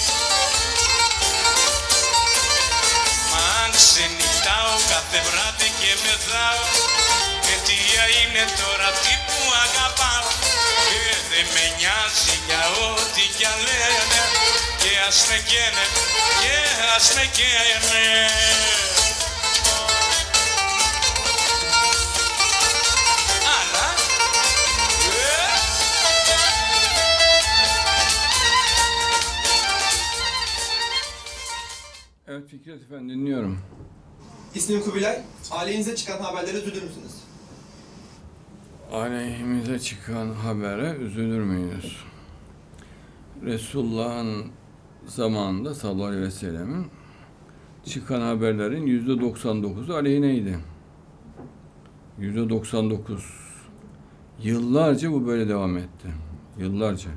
Μα αν ξενυχτάω κάθε βράδυ και μεθάω, αιτία είναι τώρα αυτή που αγαπάω. Και δεν με νοιάζει για ό,τι κι αν λένε, και ας με καίνε, και ας με καίνε. Evet Fikret Efendi, dinliyorum. İsmim Kubilay. Aleyhinize çıkan haberlere üzülür müsünüz? Aleyhimize çıkan habere üzülür müyüz? Resulullah'ın zamanında sallallahu aleyhi ve sellemin çıkan haberlerin %99'u aleyhineydi. %99. Yıllarca bu böyle devam etti. Yıllarca.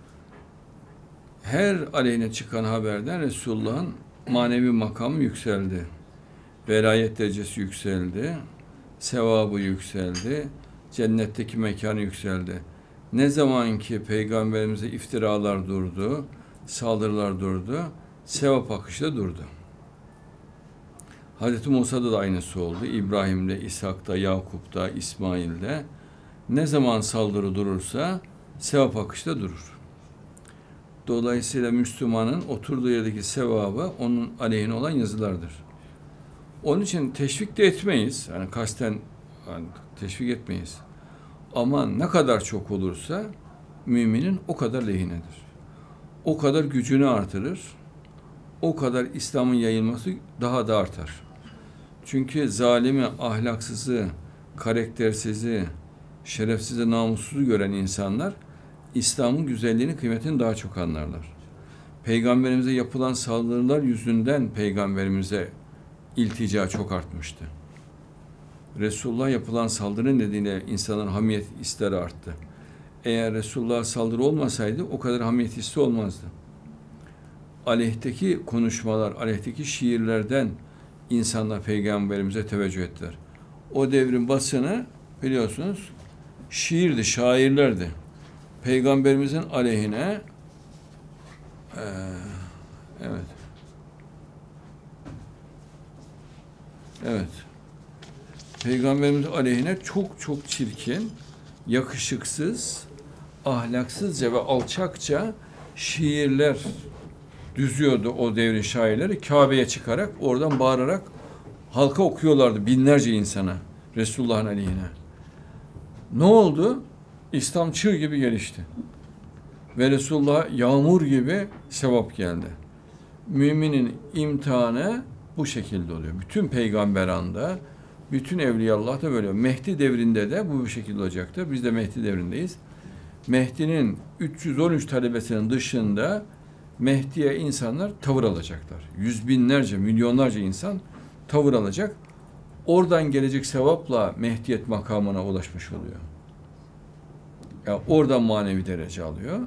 Her aleyhine çıkan haberden Resulullah'ın manevi makamı yükseldi. Velayet derecesi yükseldi. Sevabı yükseldi. Cennetteki mekanı yükseldi. Ne zaman ki Peygamberimize iftiralar durdu, saldırılar durdu, sevap akışı da durdu. Hazreti Musa'da da aynısı oldu. İbrahim'de, İshak'ta, Yakup'ta, İsmail'de. Ne zaman saldırı durursa sevap akışı da durur. Dolayısıyla Müslümanın oturduğu yerdeki sevabı onun aleyhine olan yazılardır. Onun için teşvik de etmeyiz. Yani kasten teşvik etmeyiz. Ama ne kadar çok olursa müminin o kadar lehinedir. O kadar gücünü artırır. O kadar İslam'ın yayılması daha da artar. Çünkü zalimi, ahlaksızı, karaktersizi, şerefsizi, namussuzu gören insanlar İslam'ın güzelliğini, kıymetini daha çok anlarlar. Peygamberimize yapılan saldırılar yüzünden Peygamberimize iltica çok artmıştı. Resulullah yapılan saldırı nedeniyle insanların hamiyet hisleri arttı. Eğer Resulullah'a saldırı olmasaydı o kadar hamiyet hissi olmazdı. Aleyhteki konuşmalar, aleyhteki şiirlerden insanlar Peygamberimize teveccüh ettiler. O devrin basını biliyorsunuz şiirdi, şairlerdi. Peygamberimizin aleyhine evet. Evet. Peygamberimiz aleyhine çok çok çirkin, yakışıksız, ahlaksızca ve alçakça şiirler düzüyordu o devrin şairleri. Kabe'ye çıkarak, oradan bağırarak halka okuyorlardı binlerce insana Resulullah'ın aleyhine. Ne oldu? İslam çığ gibi gelişti. Ve Resulullah'a yağmur gibi sevap geldi. Müminin imtihanı bu şekilde oluyor. Bütün peygamberanda, bütün evliyallah da böyle. Mehdi devrinde de bu şekilde olacaktır. Biz de Mehdi devrindeyiz. Mehdi'nin 313 talebesinin dışında Mehdi'ye insanlar tavır alacaklar. Yüz binlerce, milyonlarca insan tavır alacak. Oradan gelecek sevapla Mehdiyet makamına ulaşmış oluyor. Yani oradan manevi derece alıyor.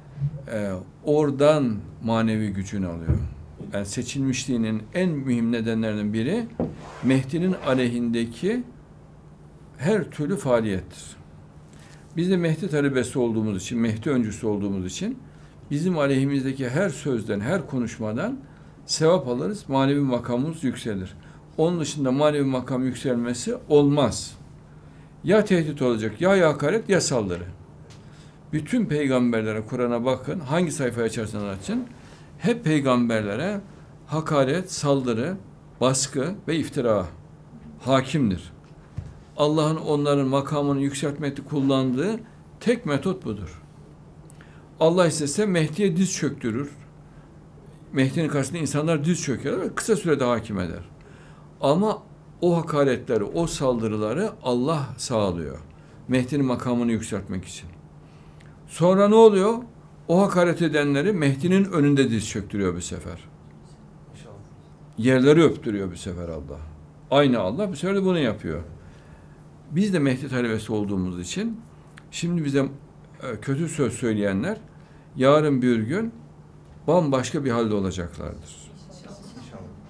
Oradan manevi gücünü alıyor. Yani seçilmişliğinin en mühim nedenlerinden biri Mehdi'nin aleyhindeki her türlü faaliyettir. Biz de Mehdi talebesi olduğumuz için, Mehdi öncüsü olduğumuz için bizim aleyhimizdeki her sözden, her konuşmadan sevap alırız, manevi makamımız yükselir. Onun dışında manevi makam yükselmesi olmaz. Ya tehdit olacak, ya hakaret, ya saldırı. Bütün peygamberlere, Kur'an'a bakın, hangi sayfayı açarsanız açın, hep peygamberlere hakaret, saldırı, baskı ve iftira hakimdir. Allah'ın onların makamını yükseltmekte kullandığı tek metot budur. Allah istese Mehdi'ye diz çöktürür. Mehdi'nin karşısında insanlar diz çöker ve kısa sürede hakim eder. Ama o hakaretleri, o saldırıları Allah sağlıyor. Mehdi'nin makamını yükseltmek için. Sonra ne oluyor? O hakaret edenleri Mehdi'nin önünde diz çöktürüyor bir sefer. İnşallah. Yerleri öptürüyor bir sefer Allah. Aynı Allah bir sefer de bunu yapıyor. Biz de Mehdi talebesi olduğumuz için şimdi bize kötü söz söyleyenler yarın bir gün bambaşka bir halde olacaklardır.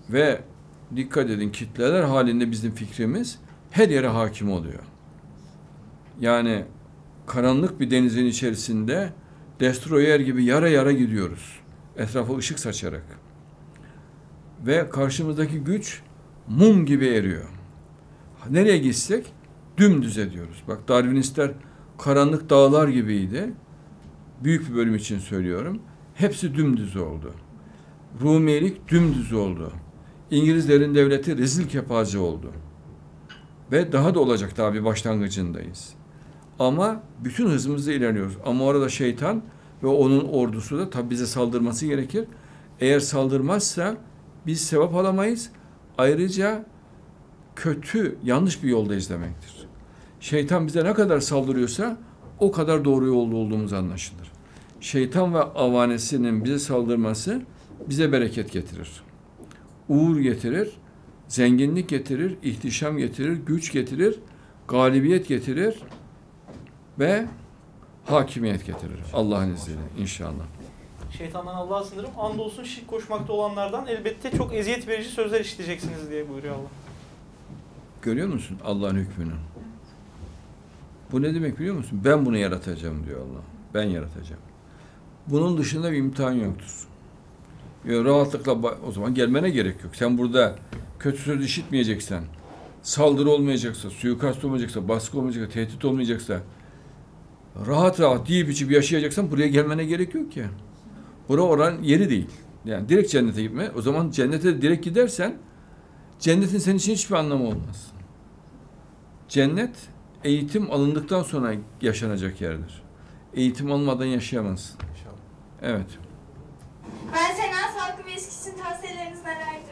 Ve dikkat edin, kitleler halinde bizim fikrimiz her yere hakim oluyor. Yani karanlık bir denizin içerisinde destroyer gibi yara yara gidiyoruz. Etrafa ışık saçarak. Ve karşımızdaki güç mum gibi eriyor. Nereye gitsek dümdüz ediyoruz. Bak, Darwinistler karanlık dağlar gibiydi. Büyük bir bölüm için söylüyorum. Hepsi dümdüz oldu. Rumilik dümdüz oldu. İngilizlerin devleti rezil kepaze oldu. Ve daha da olacak, daha bir başlangıcındayız. Ama bütün hızımızla ilerliyoruz. Ama orada şeytan ve onun ordusu da tabi bize saldırması gerekir. Eğer saldırmazsa biz sevap alamayız. Ayrıca kötü, yanlış bir yoldayız demektir. Şeytan bize ne kadar saldırıyorsa o kadar doğru yolda olduğumuz anlaşılır. Şeytan ve avanesinin bize saldırması bize bereket getirir. Uğur getirir, zenginlik getirir, ihtişam getirir, güç getirir, galibiyet getirir ve hakimiyet getirir. Allah'ın izniyle inşallah. Şeytandan Allah'a sınırım. Andolsun şirk koşmakta olanlardan elbette çok eziyet verici sözler işiteceksiniz diye buyuruyor Allah. Görüyor musun Allah'ın hükmünü? Bu ne demek biliyor musun? Ben bunu yaratacağım diyor Allah. Ben yaratacağım. Bunun dışında bir imtihan yoktur. Rahatlıkla o zaman gelmene gerek yok. Sen burada kötü söz işitmeyeceksen, saldırı olmayacaksa, suikast olmayacaksa, baskı olmayacaksa, tehdit olmayacaksa, rahat rahat yiyip içip yaşayacaksan buraya gelmene gerek yok ki. Bura oranın yeri değil. Yani direkt cennete gitme. O zaman cennete direkt gidersen cennetin senin için hiçbir anlamı olmaz. Cennet eğitim alındıktan sonra yaşanacak yerdir. Eğitim almadan yaşayamazsın. Evet. Ben Sena, sağlıklı bir ilişki için tavsiyeleriniz nelerdir?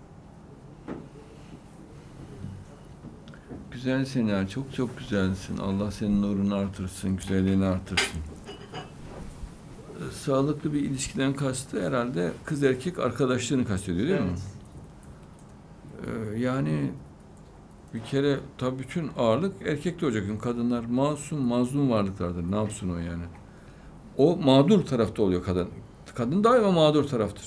Güzel Sena, çok çok güzelsin. Allah senin nurunu artırsın, güzelliğini artırsın. Sağlıklı bir ilişkiden kastı herhalde kız erkek arkadaşlığını kastediyor değil mi? Yani bir kere tabii bütün ağırlık erkekte olacak. Kadınlar masum, mazlum varlıklardır. Ne yapsın o yani? O mağdur tarafta oluyor kadın. Kadın daima mağdur taraftır.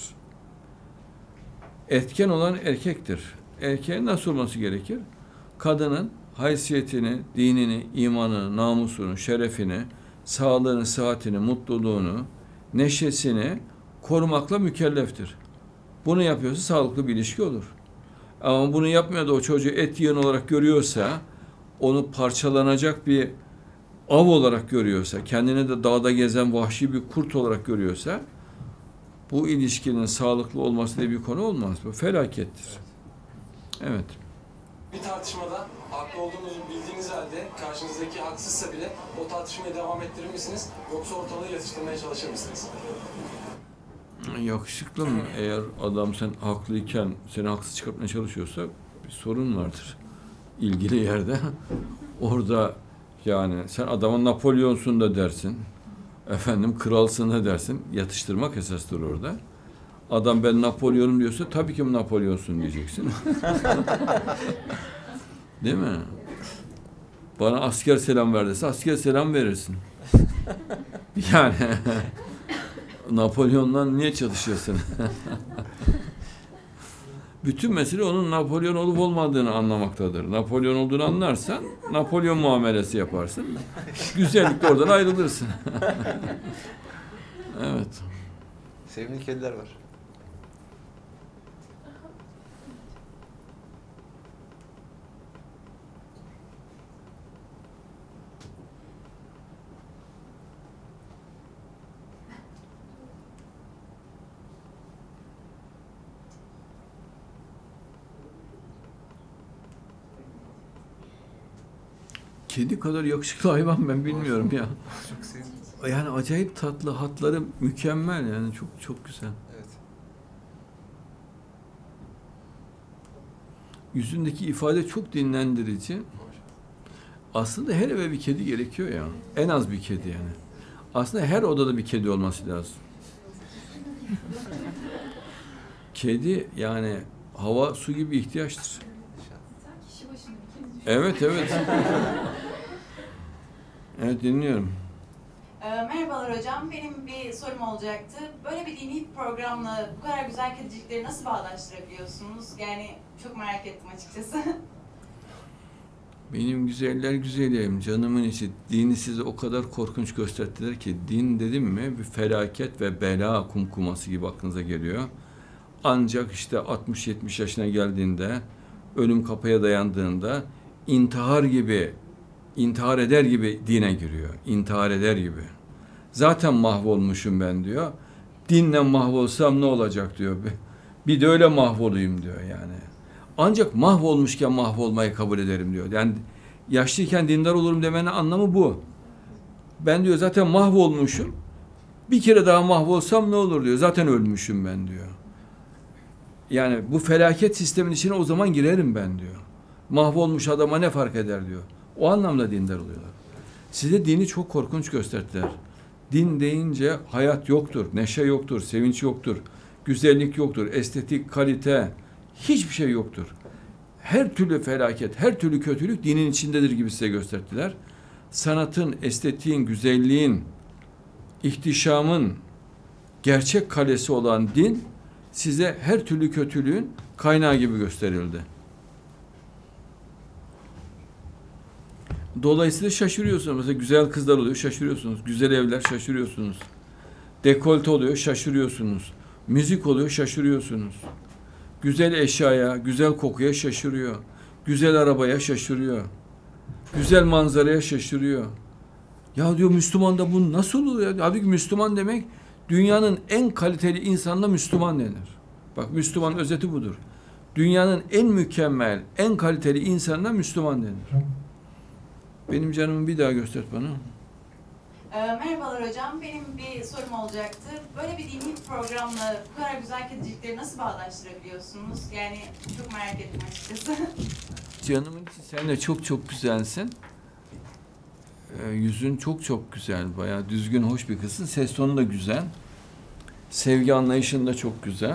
Etken olan erkektir. Erkeğin nasıl olması gerekir? Kadının haysiyetini, dinini, imanını, namusunu, şerefini, sağlığını, sıhhatini, mutluluğunu, neşesini korumakla mükelleftir. Bunu yapıyorsa sağlıklı bir ilişki olur. Ama bunu yapmıyor da o çocuğu et yiyen olarak görüyorsa, onu parçalanacak bir av olarak görüyorsa, kendini de dağda gezen vahşi bir kurt olarak görüyorsa, bu ilişkinin sağlıklı olması diye bir konu olmaz. Bu felakettir. Evet. Bir tartışmada haklı olduğunuzu bildiğiniz halde karşınızdaki haksızsa bile o tartışmayı devam ettirir misiniz? Yoksa ortalığı yatıştırmaya çalışır mısınız? Yakışıklı mı? Eğer adam sen haklıyken seni haksız çıkartmaya çalışıyorsa bir sorun vardır. İlgili yerde. Orada yani sen adamın Napolyonsun da dersin. Efendim kralsın da dersin. Yatıştırmak esastır orada. Adam ben Napolyon'um diyorsa tabii ki Napolyonsun diyeceksin. Değil mi? Bana asker selam ver dese asker selam verirsin. Yani Napolyon'la niye çalışıyorsun? Bütün mesele onun Napolyon olup olmadığını anlamaktadır. Napolyon olduğunu anlarsan Napolyon muamelesi yaparsın. Güzellikle oradan ayrılırsın. Evet. Sevimli kediler var. Kedi kadar yakışıklı hayvan ben bilmiyorum ya. Yani acayip tatlı, hatları mükemmel yani çok çok güzel. Evet. Yüzündeki ifade çok dinlendirici. Aslında her eve bir kedi gerekiyor ya. En az bir kedi yani. Aslında her odada bir kedi olması lazım. Kedi yani hava, su gibi ihtiyaçtır. Evet, evet. Evet dinliyorum. Merhabalar hocam, benim bir sorum olacaktı. Böyle bir dini programla bu kadar güzel kedicikleri nasıl bağdaştırabiliyorsunuz? Yani çok merak ettim açıkçası. Benim güzeller güzelim, canımın içi. Dini size o kadar korkunç gösterdiler ki, din dedim mi bir felaket ve bela kumkuması gibi aklınıza geliyor. Ancak işte 60-70 yaşına geldiğinde, ölüm kapıya dayandığında intihar eder gibi dine giriyor. İntihar eder gibi. Zaten mahvolmuşum ben diyor. Dinle mahvolsam ne olacak diyor. Bir de öyle mahvolayım diyor yani. Ancak mahvolmuşken mahvolmayı kabul ederim diyor. Yani yaşlıyken dindar olurum demenin anlamı bu. Ben diyor zaten mahvolmuşum. Bir kere daha mahvolsam ne olur diyor. Zaten ölmüşüm ben diyor. Yani bu felaket sistemin içine o zaman girerim ben diyor. Mahvolmuş adama ne fark eder diyor. O anlamda dindar oluyorlar. Size dini çok korkunç gösterdiler. Din deyince hayat yoktur, neşe yoktur, sevinç yoktur, güzellik yoktur, estetik, kalite, hiçbir şey yoktur. Her türlü felaket, her türlü kötülük dinin içindedir gibi size gösterdiler. Sanatın, estetiğin, güzelliğin, ihtişamın gerçek kalesi olan din size her türlü kötülüğün kaynağı gibi gösterildi. Dolayısıyla şaşırıyorsunuz. Mesela güzel kızlar oluyor, şaşırıyorsunuz. Güzel evler, şaşırıyorsunuz. Dekolte oluyor, şaşırıyorsunuz. Müzik oluyor, şaşırıyorsunuz. Güzel eşyaya, güzel kokuya şaşırıyor. Güzel arabaya şaşırıyor. Güzel manzaraya şaşırıyor. Ya diyor Müslüman da bu nasıl oluyor? Halbuki Müslüman demek dünyanın en kaliteli insanına Müslüman denir. Bak Müslüman özeti budur. Dünyanın en mükemmel, en kaliteli insanına Müslüman denir. Benim canımı bir daha göster bana. Merhabalar hocam, benim bir sorum olacaktı. Böyle bir dini programla bu kadar güzel kedicikleri nasıl bağdaştırabiliyorsunuz? Yani çok merak ettim açıkçası. Canımın içi sen de çok çok güzelsin. Yüzün çok çok güzel, bayağı düzgün, hoş bir kızsın. Ses tonu da güzel. Sevgi anlayışın da çok güzel.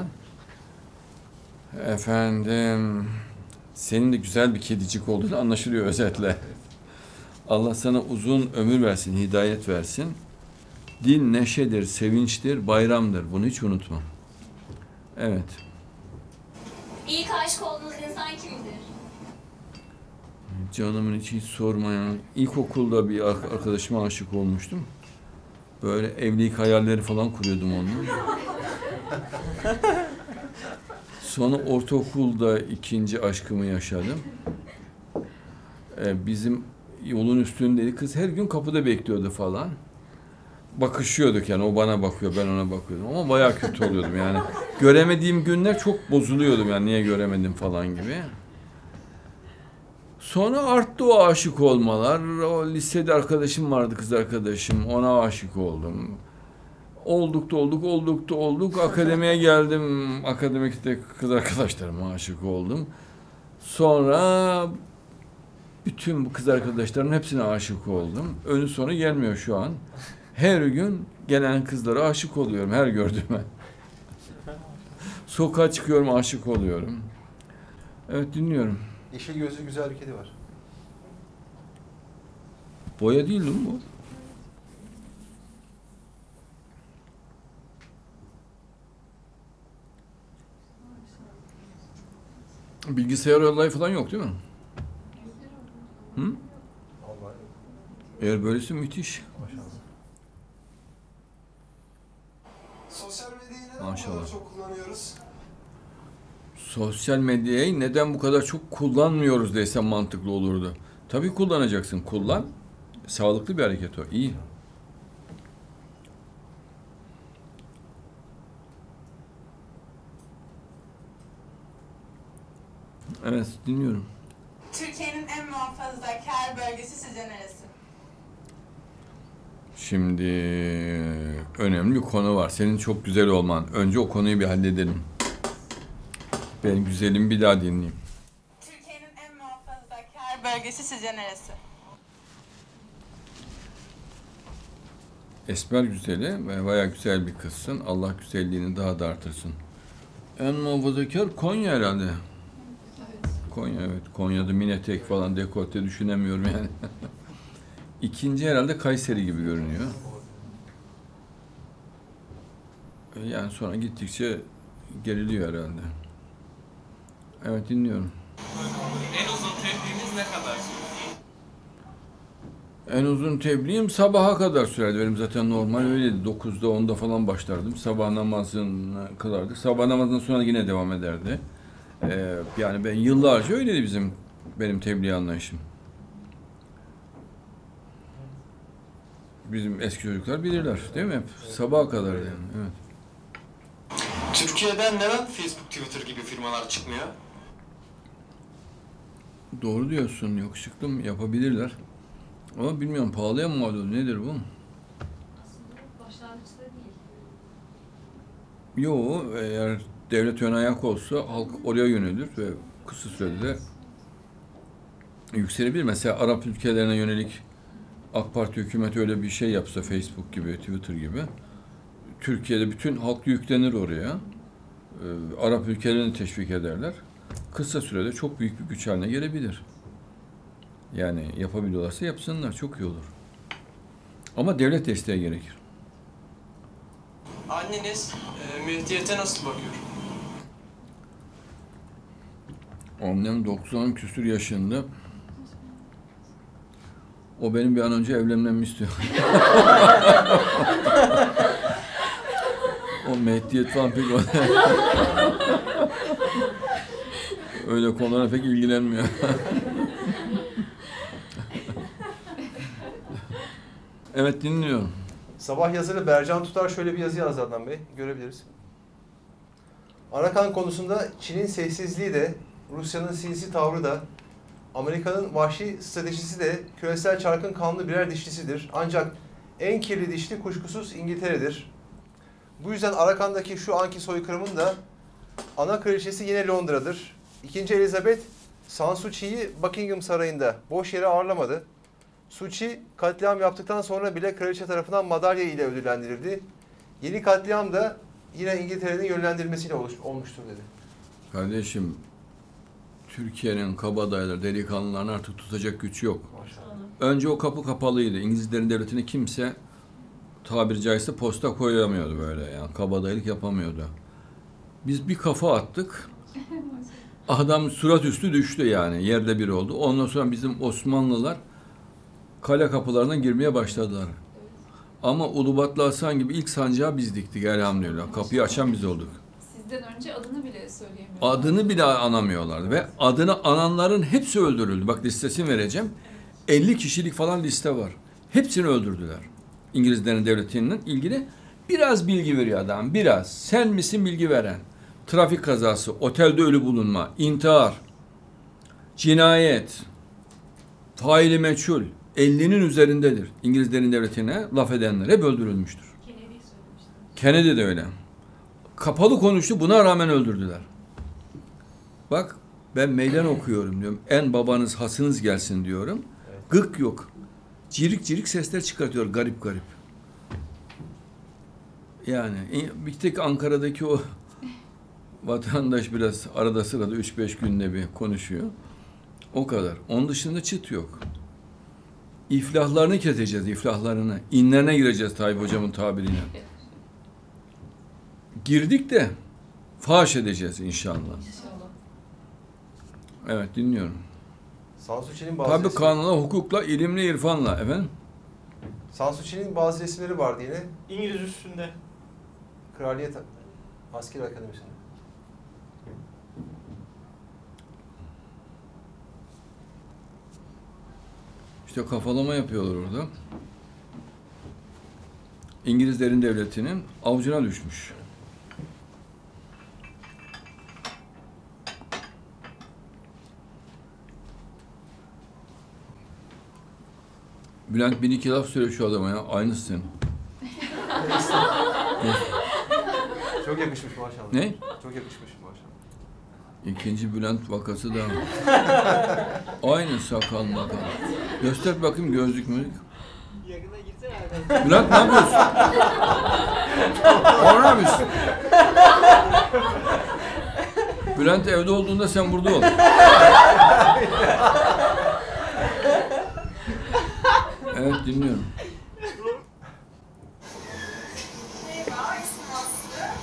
Efendim, senin de güzel bir kedicik olduğunu anlaşılıyor özetle. Allah sana uzun ömür versin, hidayet versin. Din neşedir, sevinçtir, bayramdır. Bunu hiç unutma. Evet. İlk aşık olduğunuz insan kimdir? Canımın içi hiç sorma ya. İlkokulda bir arkadaşıma aşık olmuştum. Böyle evlilik hayalleri falan kuruyordum onunla. Sonra ortaokulda ikinci aşkımı yaşadım. Bizim yolun üstündeydi. Kız her gün kapıda bekliyordu falan. Bakışıyorduk yani. O bana bakıyor, ben ona bakıyordum. Ama bayağı kötü oluyordum yani. Göremediğim günler çok bozuluyordum yani. Niye göremedim falan gibi. Sonra arttı o aşık olmalar. O lisede arkadaşım vardı, kız arkadaşım. Ona aşık oldum. Olduk. Akademiye geldim. Akademikte kız arkadaşlarıma aşık oldum. Sonra bütün bu kız arkadaşlarımın hepsine aşık oldum. Önü sonu gelmiyor şu an. Her gün gelen kızlara aşık oluyorum, her gördüğüme. Sokağa çıkıyorum, aşık oluyorum. Evet, dinliyorum. Yeşil gözlü güzel bir kedi var. Boya değil mi bu? Bilgisayar olayı falan yok değil mi? Hı? Eğer böylesi müthiş. Sosyal medyayı neden bu Maşallah. kadar çok kullanıyoruz? Sosyal medyayı neden bu kadar çok kullanmıyoruz desem mantıklı olurdu. Tabii kullanacaksın. Kullan. Sağlıklı bir hareket o. İyi. Evet, dinliyorum. Türkiye'nin en muhafazakar bölgesi sizce neresi? Şimdi önemli bir konu var. Senin çok güzel olman. Önce o konuyu bir halledelim. Ben güzelim bir daha dinleyeyim. Türkiye'nin en muhafazakar bölgesi sizce neresi? Esmer güzeli ve bayağı güzel bir kızsın. Allah güzelliğini daha da artırsın. En muhafazakar Konya herhalde. Konya, evet. Konya'da mini etek falan, dekolte düşünemiyorum yani. İkinci herhalde Kayseri gibi görünüyor. Yani sonra gittikçe geriliyor herhalde. Evet, dinliyorum. En uzun tebliğiniz ne kadar sürdü? En uzun tebliğim sabaha kadar sürerdi. Benim zaten normal öyleydi. 9'da 10'da falan başlardım. Sabah namazına kılardık. Sabah namazından sonra yine devam ederdi. Yani ben yıllarca öyleydi benim tebliğ anlayışım. Bizim eski çocuklar bilirler, değil mi? Sabaha kadar yani. Evet. Türkiye'den neden Facebook, Twitter gibi firmalar çıkmıyor? Doğru diyorsun, yakışıklı mı? Yapabilirler. Ama bilmiyorum, pahalıya mı mal oluyor? Nedir bu? Aslında başlangıçta değil. Yo, eğer devlet ön ayak olsa halk oraya yönelir ve kısa sürede de yükselebilir. Mesela Arap ülkelerine yönelik AK Parti hükümeti öyle bir şey yapsa, Facebook gibi, Twitter gibi, Türkiye'de bütün halk yüklenir oraya. Arap ülkelerini teşvik ederler. Kısa sürede çok büyük bir güç haline gelebilir. Yani yapabiliyorlarsa yapsınlar, çok iyi olur. Ama devlet desteği gerekir. Anneniz Mehdiyet'e nasıl bakıyor? Annem 90 küsur yaşında. O benim bir an önce evlenmemi istiyor. O Mehdiyet falan pek öyle konulara pek ilgilenmiyor. Evet, dinliyorum. Sabah yazarı Bercan Tutar şöyle bir yazı yazdı Adnan Bey. Görebiliriz. Arakan konusunda Çin'in sessizliği de, Rusya'nın sinsi tavrı da, Amerika'nın vahşi stratejisi de küresel çarkın kanlı birer dişlisidir. Ancak en kirli dişli kuşkusuz İngiltere'dir. Bu yüzden Arakan'daki şu anki soykırımın da ana kraliçesi yine Londra'dır. İkinci Elizabeth, San Suu Kyi'yi Buckingham Sarayı'nda boş yere ağırlamadı. Suu Kyi katliam yaptıktan sonra bile kraliçe tarafından madalya ile ödüllendirildi. Yeni katliam da yine İngiltere'nin yönlendirilmesiyle olmuştur dedi. Kardeşim, Türkiye'nin kabadayıları, delikanlılarını artık tutacak güç yok. Maşallah. Önce o kapı kapalıydı. İngilizlerin devletine kimse tabiri caizse posta koyamıyordu böyle. Yani kabadayılık yapamıyordu. Biz bir kafa attık. Adam surat üstü düştü yani. Yerde bir oldu. Ondan sonra bizim Osmanlılar kale kapılarına girmeye başladılar. Ama Ulubatlı Hasan gibi ilk sancağı biz diktik elhamdülillah. Kapıyı açan biz olduk. Sizden önce adını bile söyleyemiyorum. Adını bile anamıyorlardı ve adını ananların hepsi öldürüldü. Bak, listesini vereceğim. 50 kişilik falan liste var. Hepsini öldürdüler. İngilizlerin devletinin ilgili biraz bilgi veriyor adam. Biraz. Sen misin bilgi veren? Trafik kazası, otelde ölü bulunma, intihar, cinayet, faili meçhul. 50'nin üzerindedir. İngilizlerin devletine laf edenler hep öldürülmüştür. Kennedy de öyle. Kapalı konuştu, buna rağmen öldürdüler. Bak, ben meydan okuyorum diyorum. En babanız, hasınız gelsin diyorum. Evet. Gık yok. Cirik cirik sesler çıkartıyor, garip garip. Yani bir tek Ankara'daki o vatandaş biraz arada sırada 3-5 günde bir konuşuyor. O kadar. Onun dışında çıt yok. İflahlarını keseceğiz, iflahlarını. İnlerine gireceğiz Tayyip Hocam'ın tabiriyle. Girdik de faş edeceğiz inşallah. Evet, dinliyorum. San Suu Kyi'nin bazı Tabii kanunla, hukukla, ilimle, irfanla efendim. San Suu Kyi'nin bazı resimleri vardı yine. İngiliz üstünde. Kraliyet Askeri Akademisi'nde. İşte kafalama yapıyorlar orada. İngilizlerin devletinin avucuna düşmüş. Bülent bir iki laf söyle şu adama ya. Aynısın. Çok yakışmış maşallah. Ne? Çok yakışmış maşallah. İkinci Bülent vakası da. Aynı sakal makal. Göster bakayım gözlük müzik. Yakına girsene. Bülent ne yapıyorsun? Ne yapıyorsun? Bülent evde olduğunda sen burada ol. Evet, dinliyorum. Merhaba, ismim Aslı.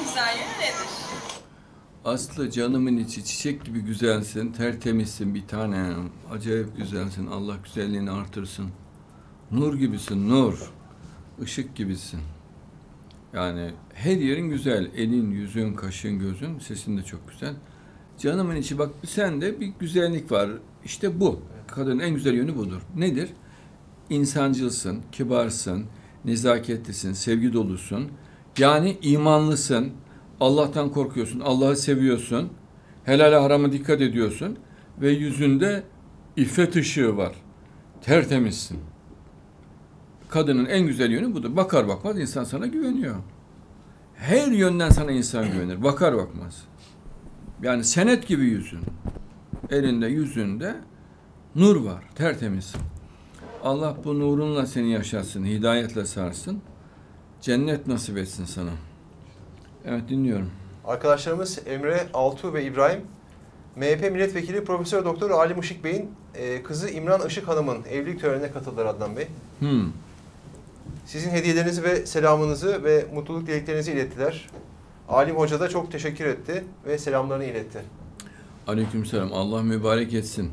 güzel yönü nedir? Aslı canımın içi, çiçek gibi güzelsin, tertemizsin bir tanem. Acayip güzelsin, Allah güzelliğini artırsın. Nur gibisin, nur. Işık gibisin. Yani her yerin güzel. Elin, yüzün, kaşın, gözün, sesin de çok güzel. Canımın içi bak sende bir güzellik var. İşte bu. Kadının en güzel yönü budur. Nedir? İnsancılsın, kibarsın, nezaketlisin, sevgi dolusun. Yani imanlısın. Allah'tan korkuyorsun, Allah'ı seviyorsun. Helal harama dikkat ediyorsun. Ve yüzünde iffet ışığı var. Tertemizsin. Kadının en güzel yönü budur. Bakar bakmaz insan sana güveniyor. Her yönden sana insan güvenir. Bakar bakmaz. Yani senet gibi yüzün. Elinde, yüzünde nur var. Tertemiz. Allah bu nurunla seni yaşatsın. Hidayetle sarsın. Cennet nasip etsin sana. Evet, dinliyorum. Arkadaşlarımız Emre, Altuğ ve İbrahim, MHP Milletvekili Profesör Doktor Ali Işık Bey'in kızı İmran Işık Hanım'ın evlilik törenine katıldılar Adnan Bey. Sizin hediyelerinizi ve selamınızı ve mutluluk dileklerinizi ilettiler. Alim Hoca da çok teşekkür etti ve selamlarını iletti. Aleykümselam. Allah mübarek etsin.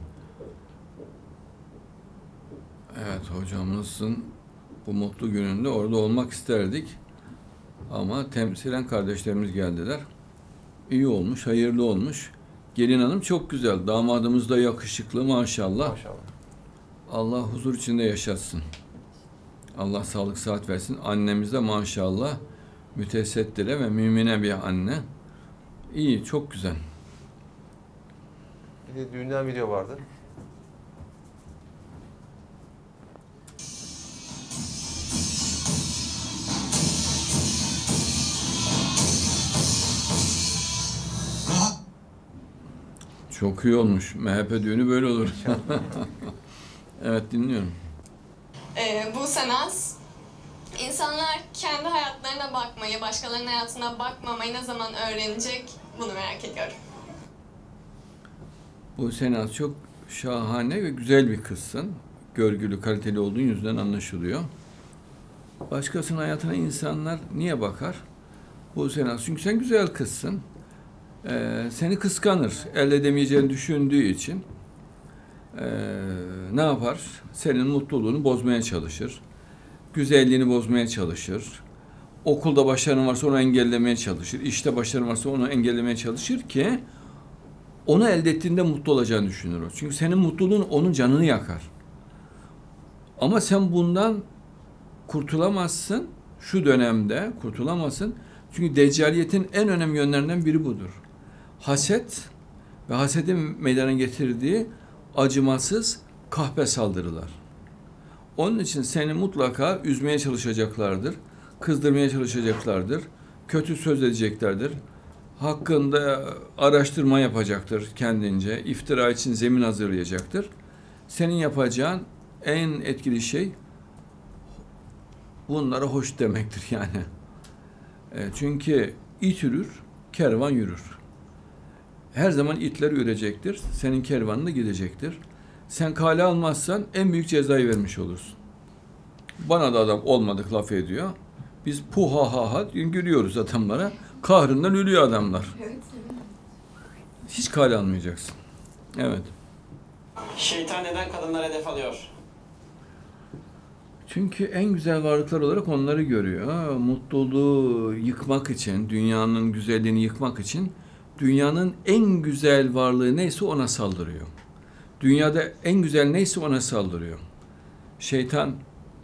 Evet, hocamızın bu mutlu gününde orada olmak isterdik. Ama temsilen kardeşlerimiz geldiler. İyi olmuş, hayırlı olmuş. Gelin hanım çok güzel. Damadımız da yakışıklı maşallah. Maşallah. Allah huzur içinde yaşatsın. Allah sağlık sıhhat versin. Annemiz de maşallah mütesettire ve mümine bir anne. İyi, çok güzel. Bir de düğünden video vardı. Çok iyi olmuş. MHP düğünü böyle olur. Evet, dinliyorum. Bu Senaz, insanlar kendi hayatlarına bakmayı, başkalarının hayatına bakmamayı ne zaman öğrenecek, bunu merak ediyorum. Bu Senaz çok şahane ve güzel bir kızsın. Görgülü, kaliteli olduğun yüzünden anlaşılıyor. Başkasının hayatına insanlar niye bakar? Bu Senaz, çünkü sen güzel kızsın. Seni kıskanır. Elde edemeyeceğini düşündüğü için ne yapar? Senin mutluluğunu bozmaya çalışır. Güzelliğini bozmaya çalışır. Okulda başarın varsa onu engellemeye çalışır. İşte başarın varsa onu engellemeye çalışır ki onu elde ettiğinde mutlu olacağını düşünür o. Çünkü senin mutluluğun onun canını yakar. Ama sen bundan kurtulamazsın. Şu dönemde kurtulamazsın. Çünkü deccaliyetin en önemli yönlerinden biri budur. Haset ve hasedin meydana getirdiği acımasız kahpe saldırılar. Onun için seni mutlaka üzmeye çalışacaklardır, kızdırmaya çalışacaklardır, kötü söz edeceklerdir, hakkında araştırma yapacaktır kendince, iftira için zemin hazırlayacaktır. Senin yapacağın en etkili şey bunlara hoş demektir yani. Çünkü it yürür, kervan yürür. Her zaman itler ürecektir, senin kervanın da gidecektir. Sen kale almazsan en büyük cezayı vermiş olursun. Bana da adam olmadık laf ediyor. Biz puha ha ha gülüyoruz adamlara. Kahrından ölüyor adamlar. Hiç kale almayacaksın. Evet. Şeytan neden kadınlar hedef alıyor? Çünkü en güzel varlıklar olarak onları görüyor. Mutluluğu yıkmak için, dünyanın güzelliğini yıkmak için dünyanın en güzel varlığı neyse ona saldırıyor. Dünyada en güzel neyse ona saldırıyor. Şeytan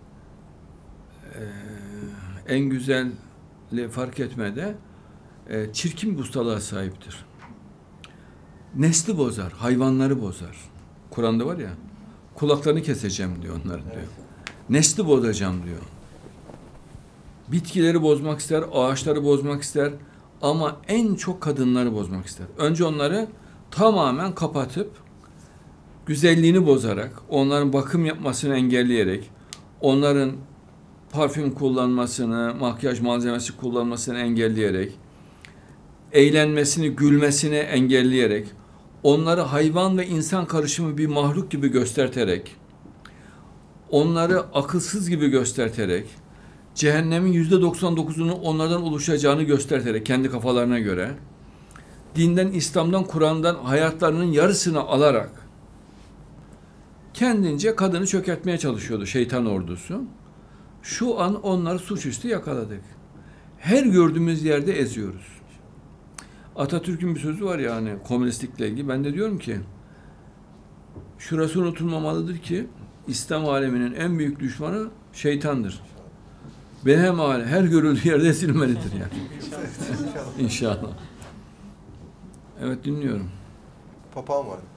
en güzeli fark etmede çirkin bir ustalığa sahiptir. Nesli bozar, hayvanları bozar. Kur'an'da var ya, kulaklarını keseceğim diyor onların diyor. Nesli bozacağım diyor. Bitkileri bozmak ister, ağaçları bozmak ister ama en çok kadınları bozmak ister. Önce onları tamamen kapatıp güzelliğini bozarak, onların bakım yapmasını engelleyerek, onların parfüm kullanmasını, makyaj malzemesi kullanmasını engelleyerek, eğlenmesini, gülmesini engelleyerek, onları hayvan ve insan karışımı bir mahluk gibi gösterterek, onları akılsız gibi gösterterek, cehennemin %99'unun onlardan oluşacağını göstererek kendi kafalarına göre, dinden, İslam'dan, Kur'an'dan hayatlarının yarısını alarak kendince kadını çökertmeye çalışıyordu şeytan ordusu. Şu an onları suçüstü yakaladık. Her gördüğümüz yerde eziyoruz. Atatürk'ün bir sözü var ya hani komünistlikle ilgili. Ben de diyorum ki şurası unutulmamalıdır ki İslam aleminin en büyük düşmanı şeytandır. Ve her görüldüğü yerde ezilmelidir yani. İnşallah. Evet, dinliyorum. Papağan var.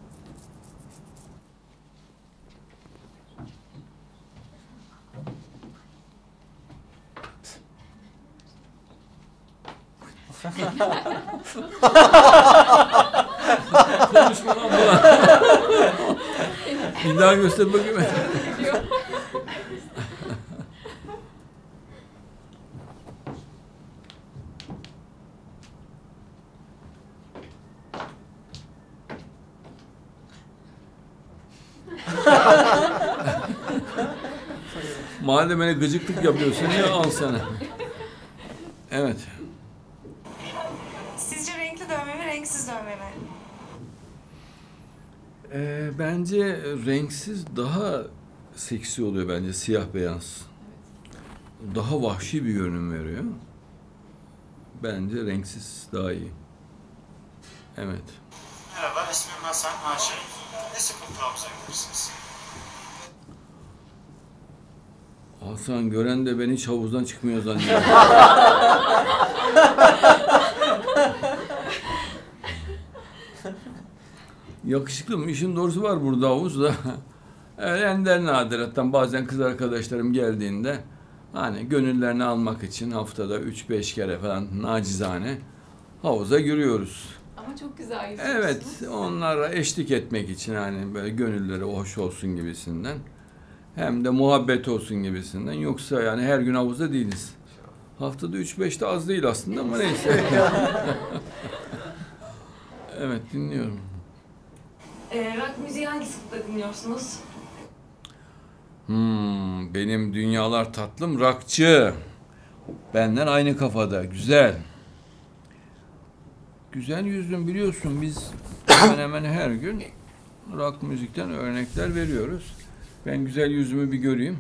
Konuşma lan bu. Bir daha göster bakayım. Madem öyle gıcıklık yapıyorsun ya al sana. Evet. Sizce renkli dövme mi, renksiz dövme mi? Bence renksiz daha seksi oluyor bence, siyah beyaz. Daha vahşi bir görünüm veriyor. Bence renksiz daha iyi. Evet. Merhaba, ismim Hasan Haşim. Ne sıkıntı yapabilirsiniz? Hasan gören de ben hiç havuzdan çıkmıyor zannediyor. Yakışıklı mı? İşin doğrusu var burada havuzda. Ender nadiretten bazen kız arkadaşlarım geldiğinde hani gönüllerini almak için haftada 3-5 kere falan nacizane havuza giriyoruz. Ama çok güzel yüzüyorsunuz. Evet, onlara eşlik etmek için hani böyle gönülleri hoş olsun gibisinden. Hem de muhabbet olsun gibisinden. Yoksa yani her gün havuzda değiliz. Haftada 3-5 de az değil aslında ama neyse. Evet, dinliyorum. Rock müziği hangi sıklıkla dinliyorsunuz? Benim dünyalar tatlım rockçı. Benden aynı kafada. Güzel. Güzel yüzüm, biliyorsun biz hemen hemen her gün rock müzikten örnekler veriyoruz. Ben güzel yüzümü bir göreyim.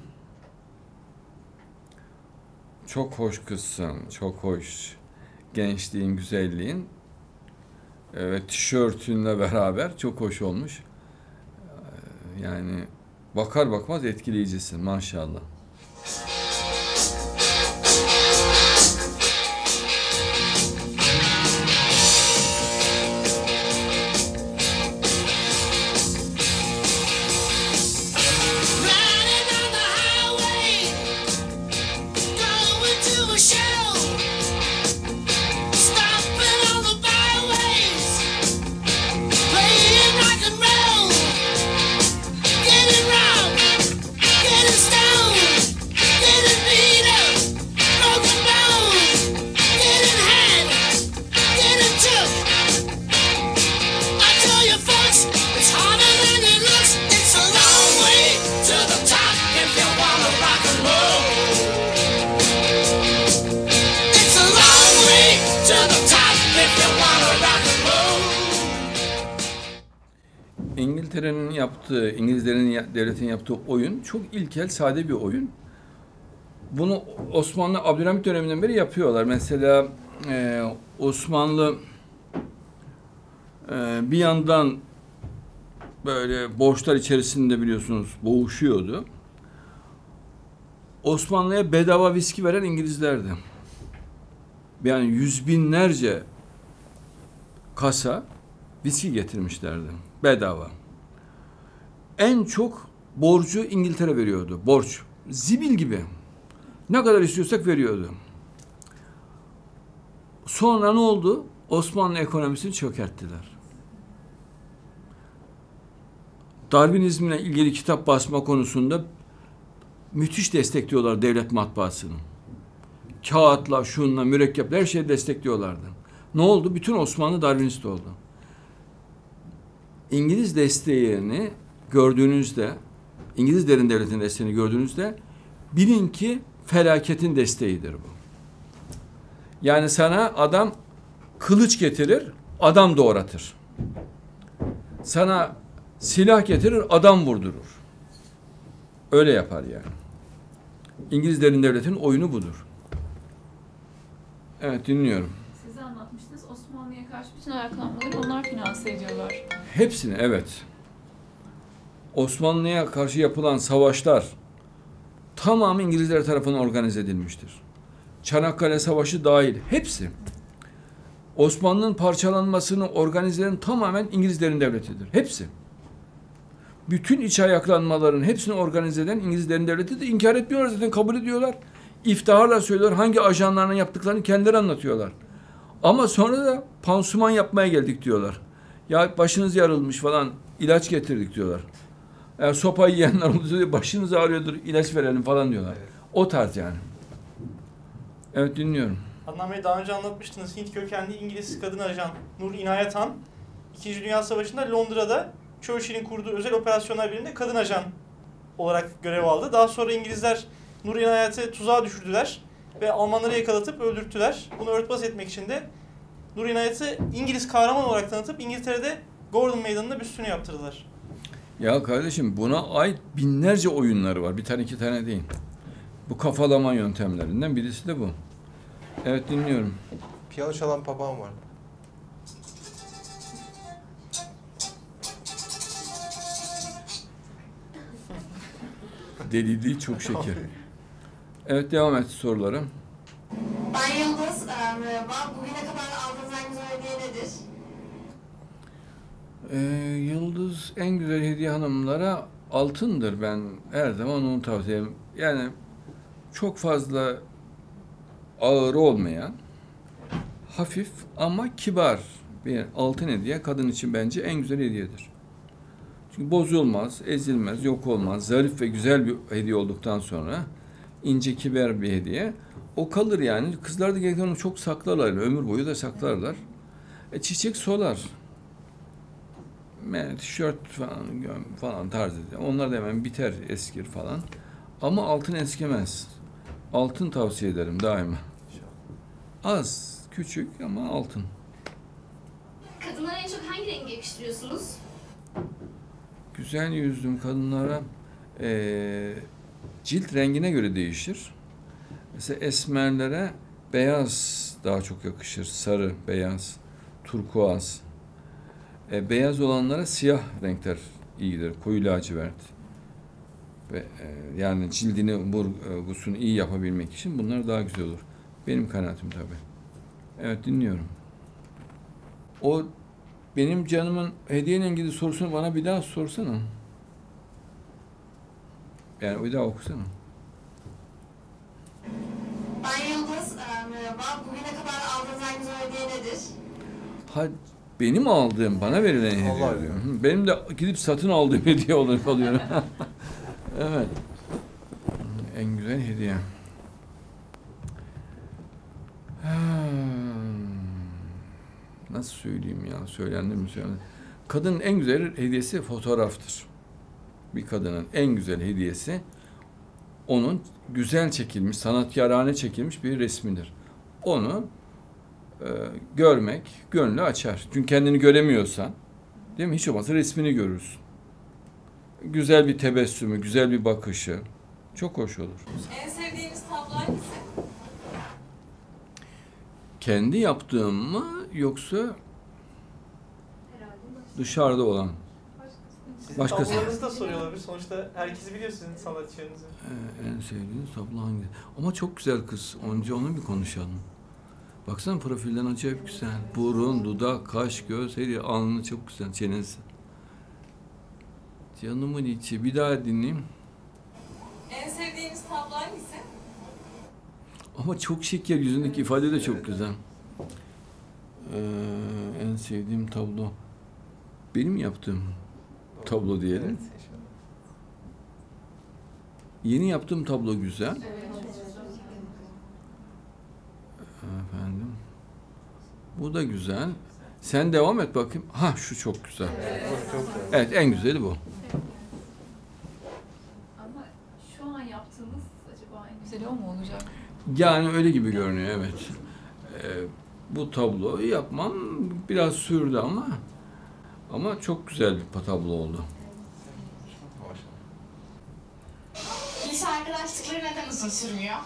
Çok hoş kızsın, çok hoş. Gençliğin, güzelliğin ve tişörtünle beraber çok hoş olmuş. Yani bakar bakmaz etkileyicisin maşallah. İngiltere'nin yaptığı, İngilizlerin devletinin yaptığı oyun çok ilkel, sade bir oyun. Bunu Osmanlı Abdülhamit döneminden beri yapıyorlar. Mesela Osmanlı bir yandan böyle borçlar içerisinde biliyorsunuz boğuşuyordu. Osmanlı'ya bedava viski veren İngilizlerdi. Yani yüz binlerce kasa viski getirmişlerdi. Bedava. En çok borcu İngiltere veriyordu. Borç. Zibil gibi. Ne kadar istiyorsak veriyordu. Sonra ne oldu? Osmanlı ekonomisini çökerttiler. Darwinizmle ilgili kitap basma konusunda müthiş destekliyorlar devlet matbaasını. Kağıtla, şunla, mürekkeple her şeyi destekliyorlardı. Ne oldu? Bütün Osmanlı Darwinist oldu. İngiliz desteğini gördüğünüzde, İngiliz derin devletinin desteğini gördüğünüzde bilin ki felaketin desteğidir bu. Yani sana adam kılıç getirir, adam doğratır. Sana silah getirir, adam vurdurur. Öyle yapar yani. İngilizlerin devletinin oyunu budur. Evet, dinliyorum. Siz anlatmıştınız. Osmanlı'ya karşı bütün ayaklanmaları onlar finanse ediyorlar. Hepsini, evet. Osmanlı'ya karşı yapılan savaşlar tamamı İngilizler tarafından organize edilmiştir. Çanakkale Savaşı dahil hepsi. Osmanlı'nın parçalanmasını organize eden tamamen İngilizlerin devletidir. Hepsi. Bütün iç ayaklanmaların hepsini organize eden İngilizlerin devleti de inkar etmiyorlar zaten, kabul ediyorlar. İftiharla söylüyorlar, hangi ajanlarına yaptıklarını kendileri anlatıyorlar. Ama sonra da pansuman yapmaya geldik diyorlar. Ya başınız yarılmış falan, ilaç getirdik diyorlar. Yani sopa yiyenler oluyor, başınız ağrıyordur, ilaç verelim falan diyorlar. Evet. O tarz yani. Evet, dinliyorum. Adnan Bey, daha önce anlatmıştınız. Hint kökenli İngiliz kadın ajan Nur İnayet Han, İkinci Dünya Savaşı'nda Londra'da Churchill'in kurduğu özel operasyonlar birinde kadın ajan olarak görev aldı. Daha sonra İngilizler Nur İnayet'i tuzağa düşürdüler ve Almanları yakalatıp öldürttüler. Bunu örtbas etmek için de Nur İnayet'i İngiliz kahraman olarak tanıtıp İngiltere'de Gordon Meydanı'nda büstünü yaptırdılar. Ya kardeşim, buna ait binlerce oyunları var. Bir tane iki tane değil. Bu kafalama yöntemlerinden birisi de bu. Evet, dinliyorum. Piyano çalan papağan var. Deliliği çok şeker. Evet, devam et sorulara. Ben Yıldız. Merhaba. Bugüne kadar aldığınız en güzel hediye nedir? Yıldız en güzel hediye hanımlara altındır. Ben her zaman onu tavsiye ederim. Yani çok fazla ağır olmayan, hafif ama kibar bir altın hediye kadın için bence en güzel hediyedir. Çünkü bozulmaz, ezilmez, yok olmaz. Zarif ve güzel bir hediye olduktan sonra ince, kibar bir hediye. O kalır yani. Kızlar da gerçekten onu çok saklarlar. Ömür boyu da saklarlar. Çiçek solar. Tişört falan tarzı. Onlar da hemen biter, eskir falan. Ama altın eskimez. Altın tavsiye ederim daima. Az, küçük ama altın. Kadınlara en çok hangi rengi yakıştırıyorsunuz? Güzel yüzlüm kadınlara cilt rengine göre değişir. Mesela esmerlere beyaz daha çok yakışır. Sarı, beyaz, turkuaz. Beyaz olanlara siyah renkler iyidir. Koyu lacivert. Ve yani cildini, vurgusunu iyi yapabilmek için bunlar daha güzel olur. Benim kanaatim tabii. Evet, dinliyorum. O benim canımın hediyeyle ilgili sorusunu bana bir daha sorsana. Yani bir daha okusana. Ben Yıldız. Merhaba. Bugüne kadar aldığınız en güzel hediye nedir? Ha, benim aldığım, bana verilen hediye diyor. Benim de gidip satın aldığım hediye oluyor. Evet. En güzel hediye. Nasıl söyleyeyim ya? Söylendim mi söylendim? Kadının en güzel hediyesi fotoğraftır. Bir kadının en güzel hediyesi onun güzel çekilmiş, sanatkarane çekilmiş bir resmidir. Onu görmek gönlü açar. Çünkü kendini göremiyorsan, değil mi? Hiç olmazsa resmini görürsün. Güzel bir tebessümü, güzel bir bakışı çok hoş olur. En sevdiğiniz tablo hangisi? Kendi yaptığım mı yoksa dışarıda olan? Sizin Başkası. tablolarınızı da soruyorlar. Sonuçta herkes biliyor sizin sanatçılarınızı. En sevdiğiniz tablo hangisi? Ama çok güzel kız. Önce onu bir konuşalım. Baksana profilden acayip güzel. Burun, dudak, kaş, göz, her yer, alnı çok güzel, çenesi. Canımın içi. Bir daha dinleyeyim. En sevdiğiniz tablo hangisi? Ama çok şeker, yüzündeki ifade de çok güzel. En sevdiğim tablo. Benim yaptığım tablo diyelim. Yeni yaptığım tablo güzel. Efendim. Bu da güzel. Sen devam et bakayım. Ha, şu çok güzel. Evet, en güzeli bu. Ama şu an yaptığınız acaba en güzeli o mu olur? Yani öyle gibi görünüyor, evet. Bu tabloyu yapmam biraz sürdü ama çok güzel bir tablo oldu. Lise arkadaşlıkları neden uzun sürmüyor?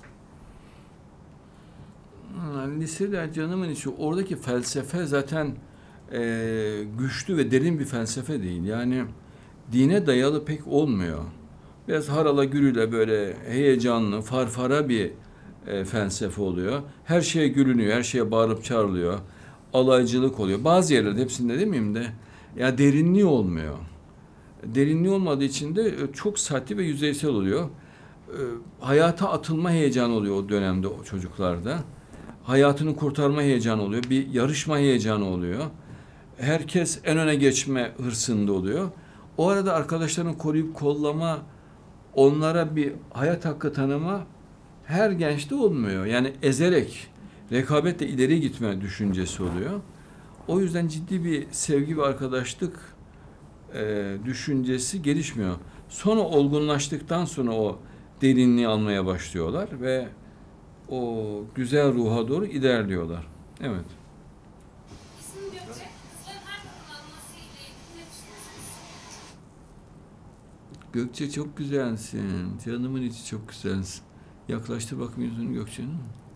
Lisede canımın içi, oradaki felsefe zaten güçlü ve derin bir felsefe değil. Yani dine dayalı pek olmuyor. Biraz harala gürüle böyle heyecanlı, farfara bir felsefe oluyor. Her şeye gülünüyor, her şeye bağırıp çağrılıyor. Alaycılık oluyor. Bazı yerlerde, hepsinde demeyeyim de, ya derinliği olmuyor. Derinliği olmadığı için de çok sati ve yüzeysel oluyor. Hayata atılma heyecanı oluyor o dönemde o çocuklarda. Hayatını kurtarma heyecanı oluyor. Bir yarışma heyecanı oluyor. Herkes en öne geçme hırsında oluyor. O arada arkadaşlarını koruyup kollama, onlara bir hayat hakkı tanıma her gençte olmuyor. Yani ezerek, rekabetle ileri gitme düşüncesi oluyor. O yüzden ciddi bir sevgi ve arkadaşlık düşüncesi gelişmiyor. Sonra olgunlaştıktan sonra o derinliği almaya başlıyorlar ve o güzel ruha doğru ilerliyorlar. Evet. İsmim Gökçe. Kızların her takım alması ile ilgili ne düşünüyorsunuz? Gökçe çok güzelsin. Canımın içi çok güzelsin. Yaklaştır bakayım yüzünü Gökçe'nin.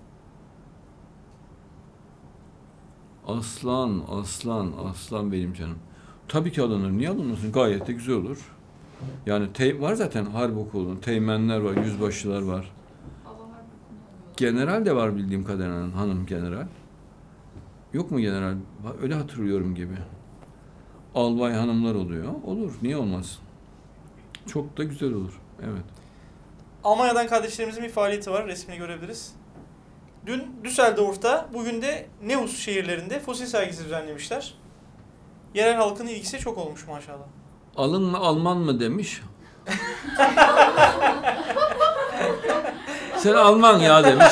Aslan, aslan, aslan benim canım. Tabii ki alınır. Niye alınmasın? Gayet de güzel olur. Yani var zaten harp okulunun. Teğmenler var, yüzbaşılar var. General de var bildiğim kadarıyla, hanım general. Yok mu general? Öyle hatırlıyorum gibi. Albay hanımlar oluyor. Olur. Niye olmaz? Çok da güzel olur. Evet. Almanya'dan kardeşlerimizin bir faaliyeti var. Resmini görebiliriz. Dün Düsseldorf'ta, bugün de Neuss şehirlerinde fosil sergisi düzenlemişler. Yerel halkın ilgisi çok olmuş maşallah. Alın mı Alman mı demiş. Sen Alman ya demiş.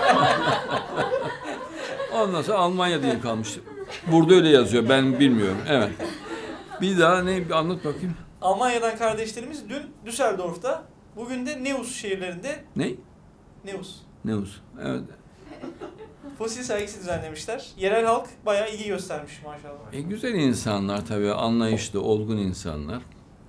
Ondan sonra Almanya diye kalmış. Burada öyle yazıyor. Ben bilmiyorum. Evet. Bir daha bir anlat bakayım. Almanya'dan kardeşlerimiz dün Düsseldorf'ta, bugün de Neuss şehirlerinde... Ne? Neuss. Neuss. Evet. Fosil sergisi düzenlemişler. Yerel halk bayağı ilgi göstermiş maşallah. Güzel insanlar tabii, anlayışlı, olgun insanlar.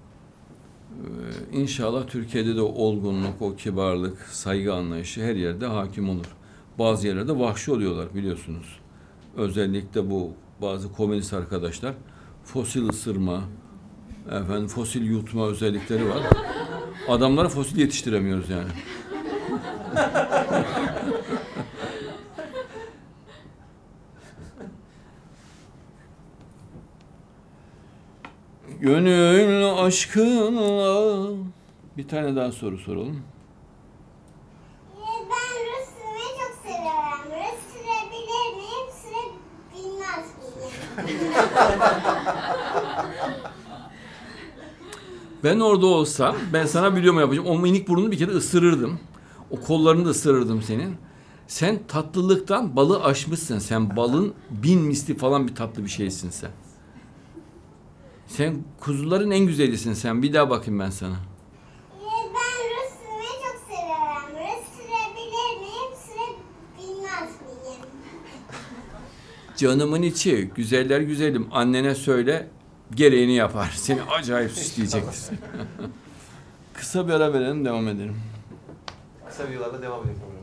İnşallah Türkiye'de de o olgunluk, o kibarlık, saygı anlayışı her yerde hakim olur. Bazı yerlerde vahşi oluyorlar biliyorsunuz. Özellikle bu bazı komünist arkadaşlar fosil ısırma, fosil yutma özellikleri var. Adamlara fosil yetiştiremiyoruz yani. Gönül aşkınla bir tane daha soru soralım. Ben Rus sürmeyi çok seviyorum. Rus sürebilir miyim? Sürebilmez miyim? Ben orada olsam ben sana biliyorum yapacağım. O minik burnunu bir kere ısırırdım. O kollarını da ısırırdım senin. Sen tatlılıktan balı aşmışsın. Sen balın 1000 misli falan bir tatlı bir şeysin sen. Sen kuzuların en güzelisin sen. Bir daha bakayım ben sana. Ben Rus sürmeyi çok seviyorum. Rus sürebilir miyim? Sürebilmez miyim? Canımın içi, güzeller güzelim. Annene söyle, gereğini yapar. Seni acayip süsleyecektir. Kısa bir ara verelim, devam edelim. Kısa videolarla devam edelim.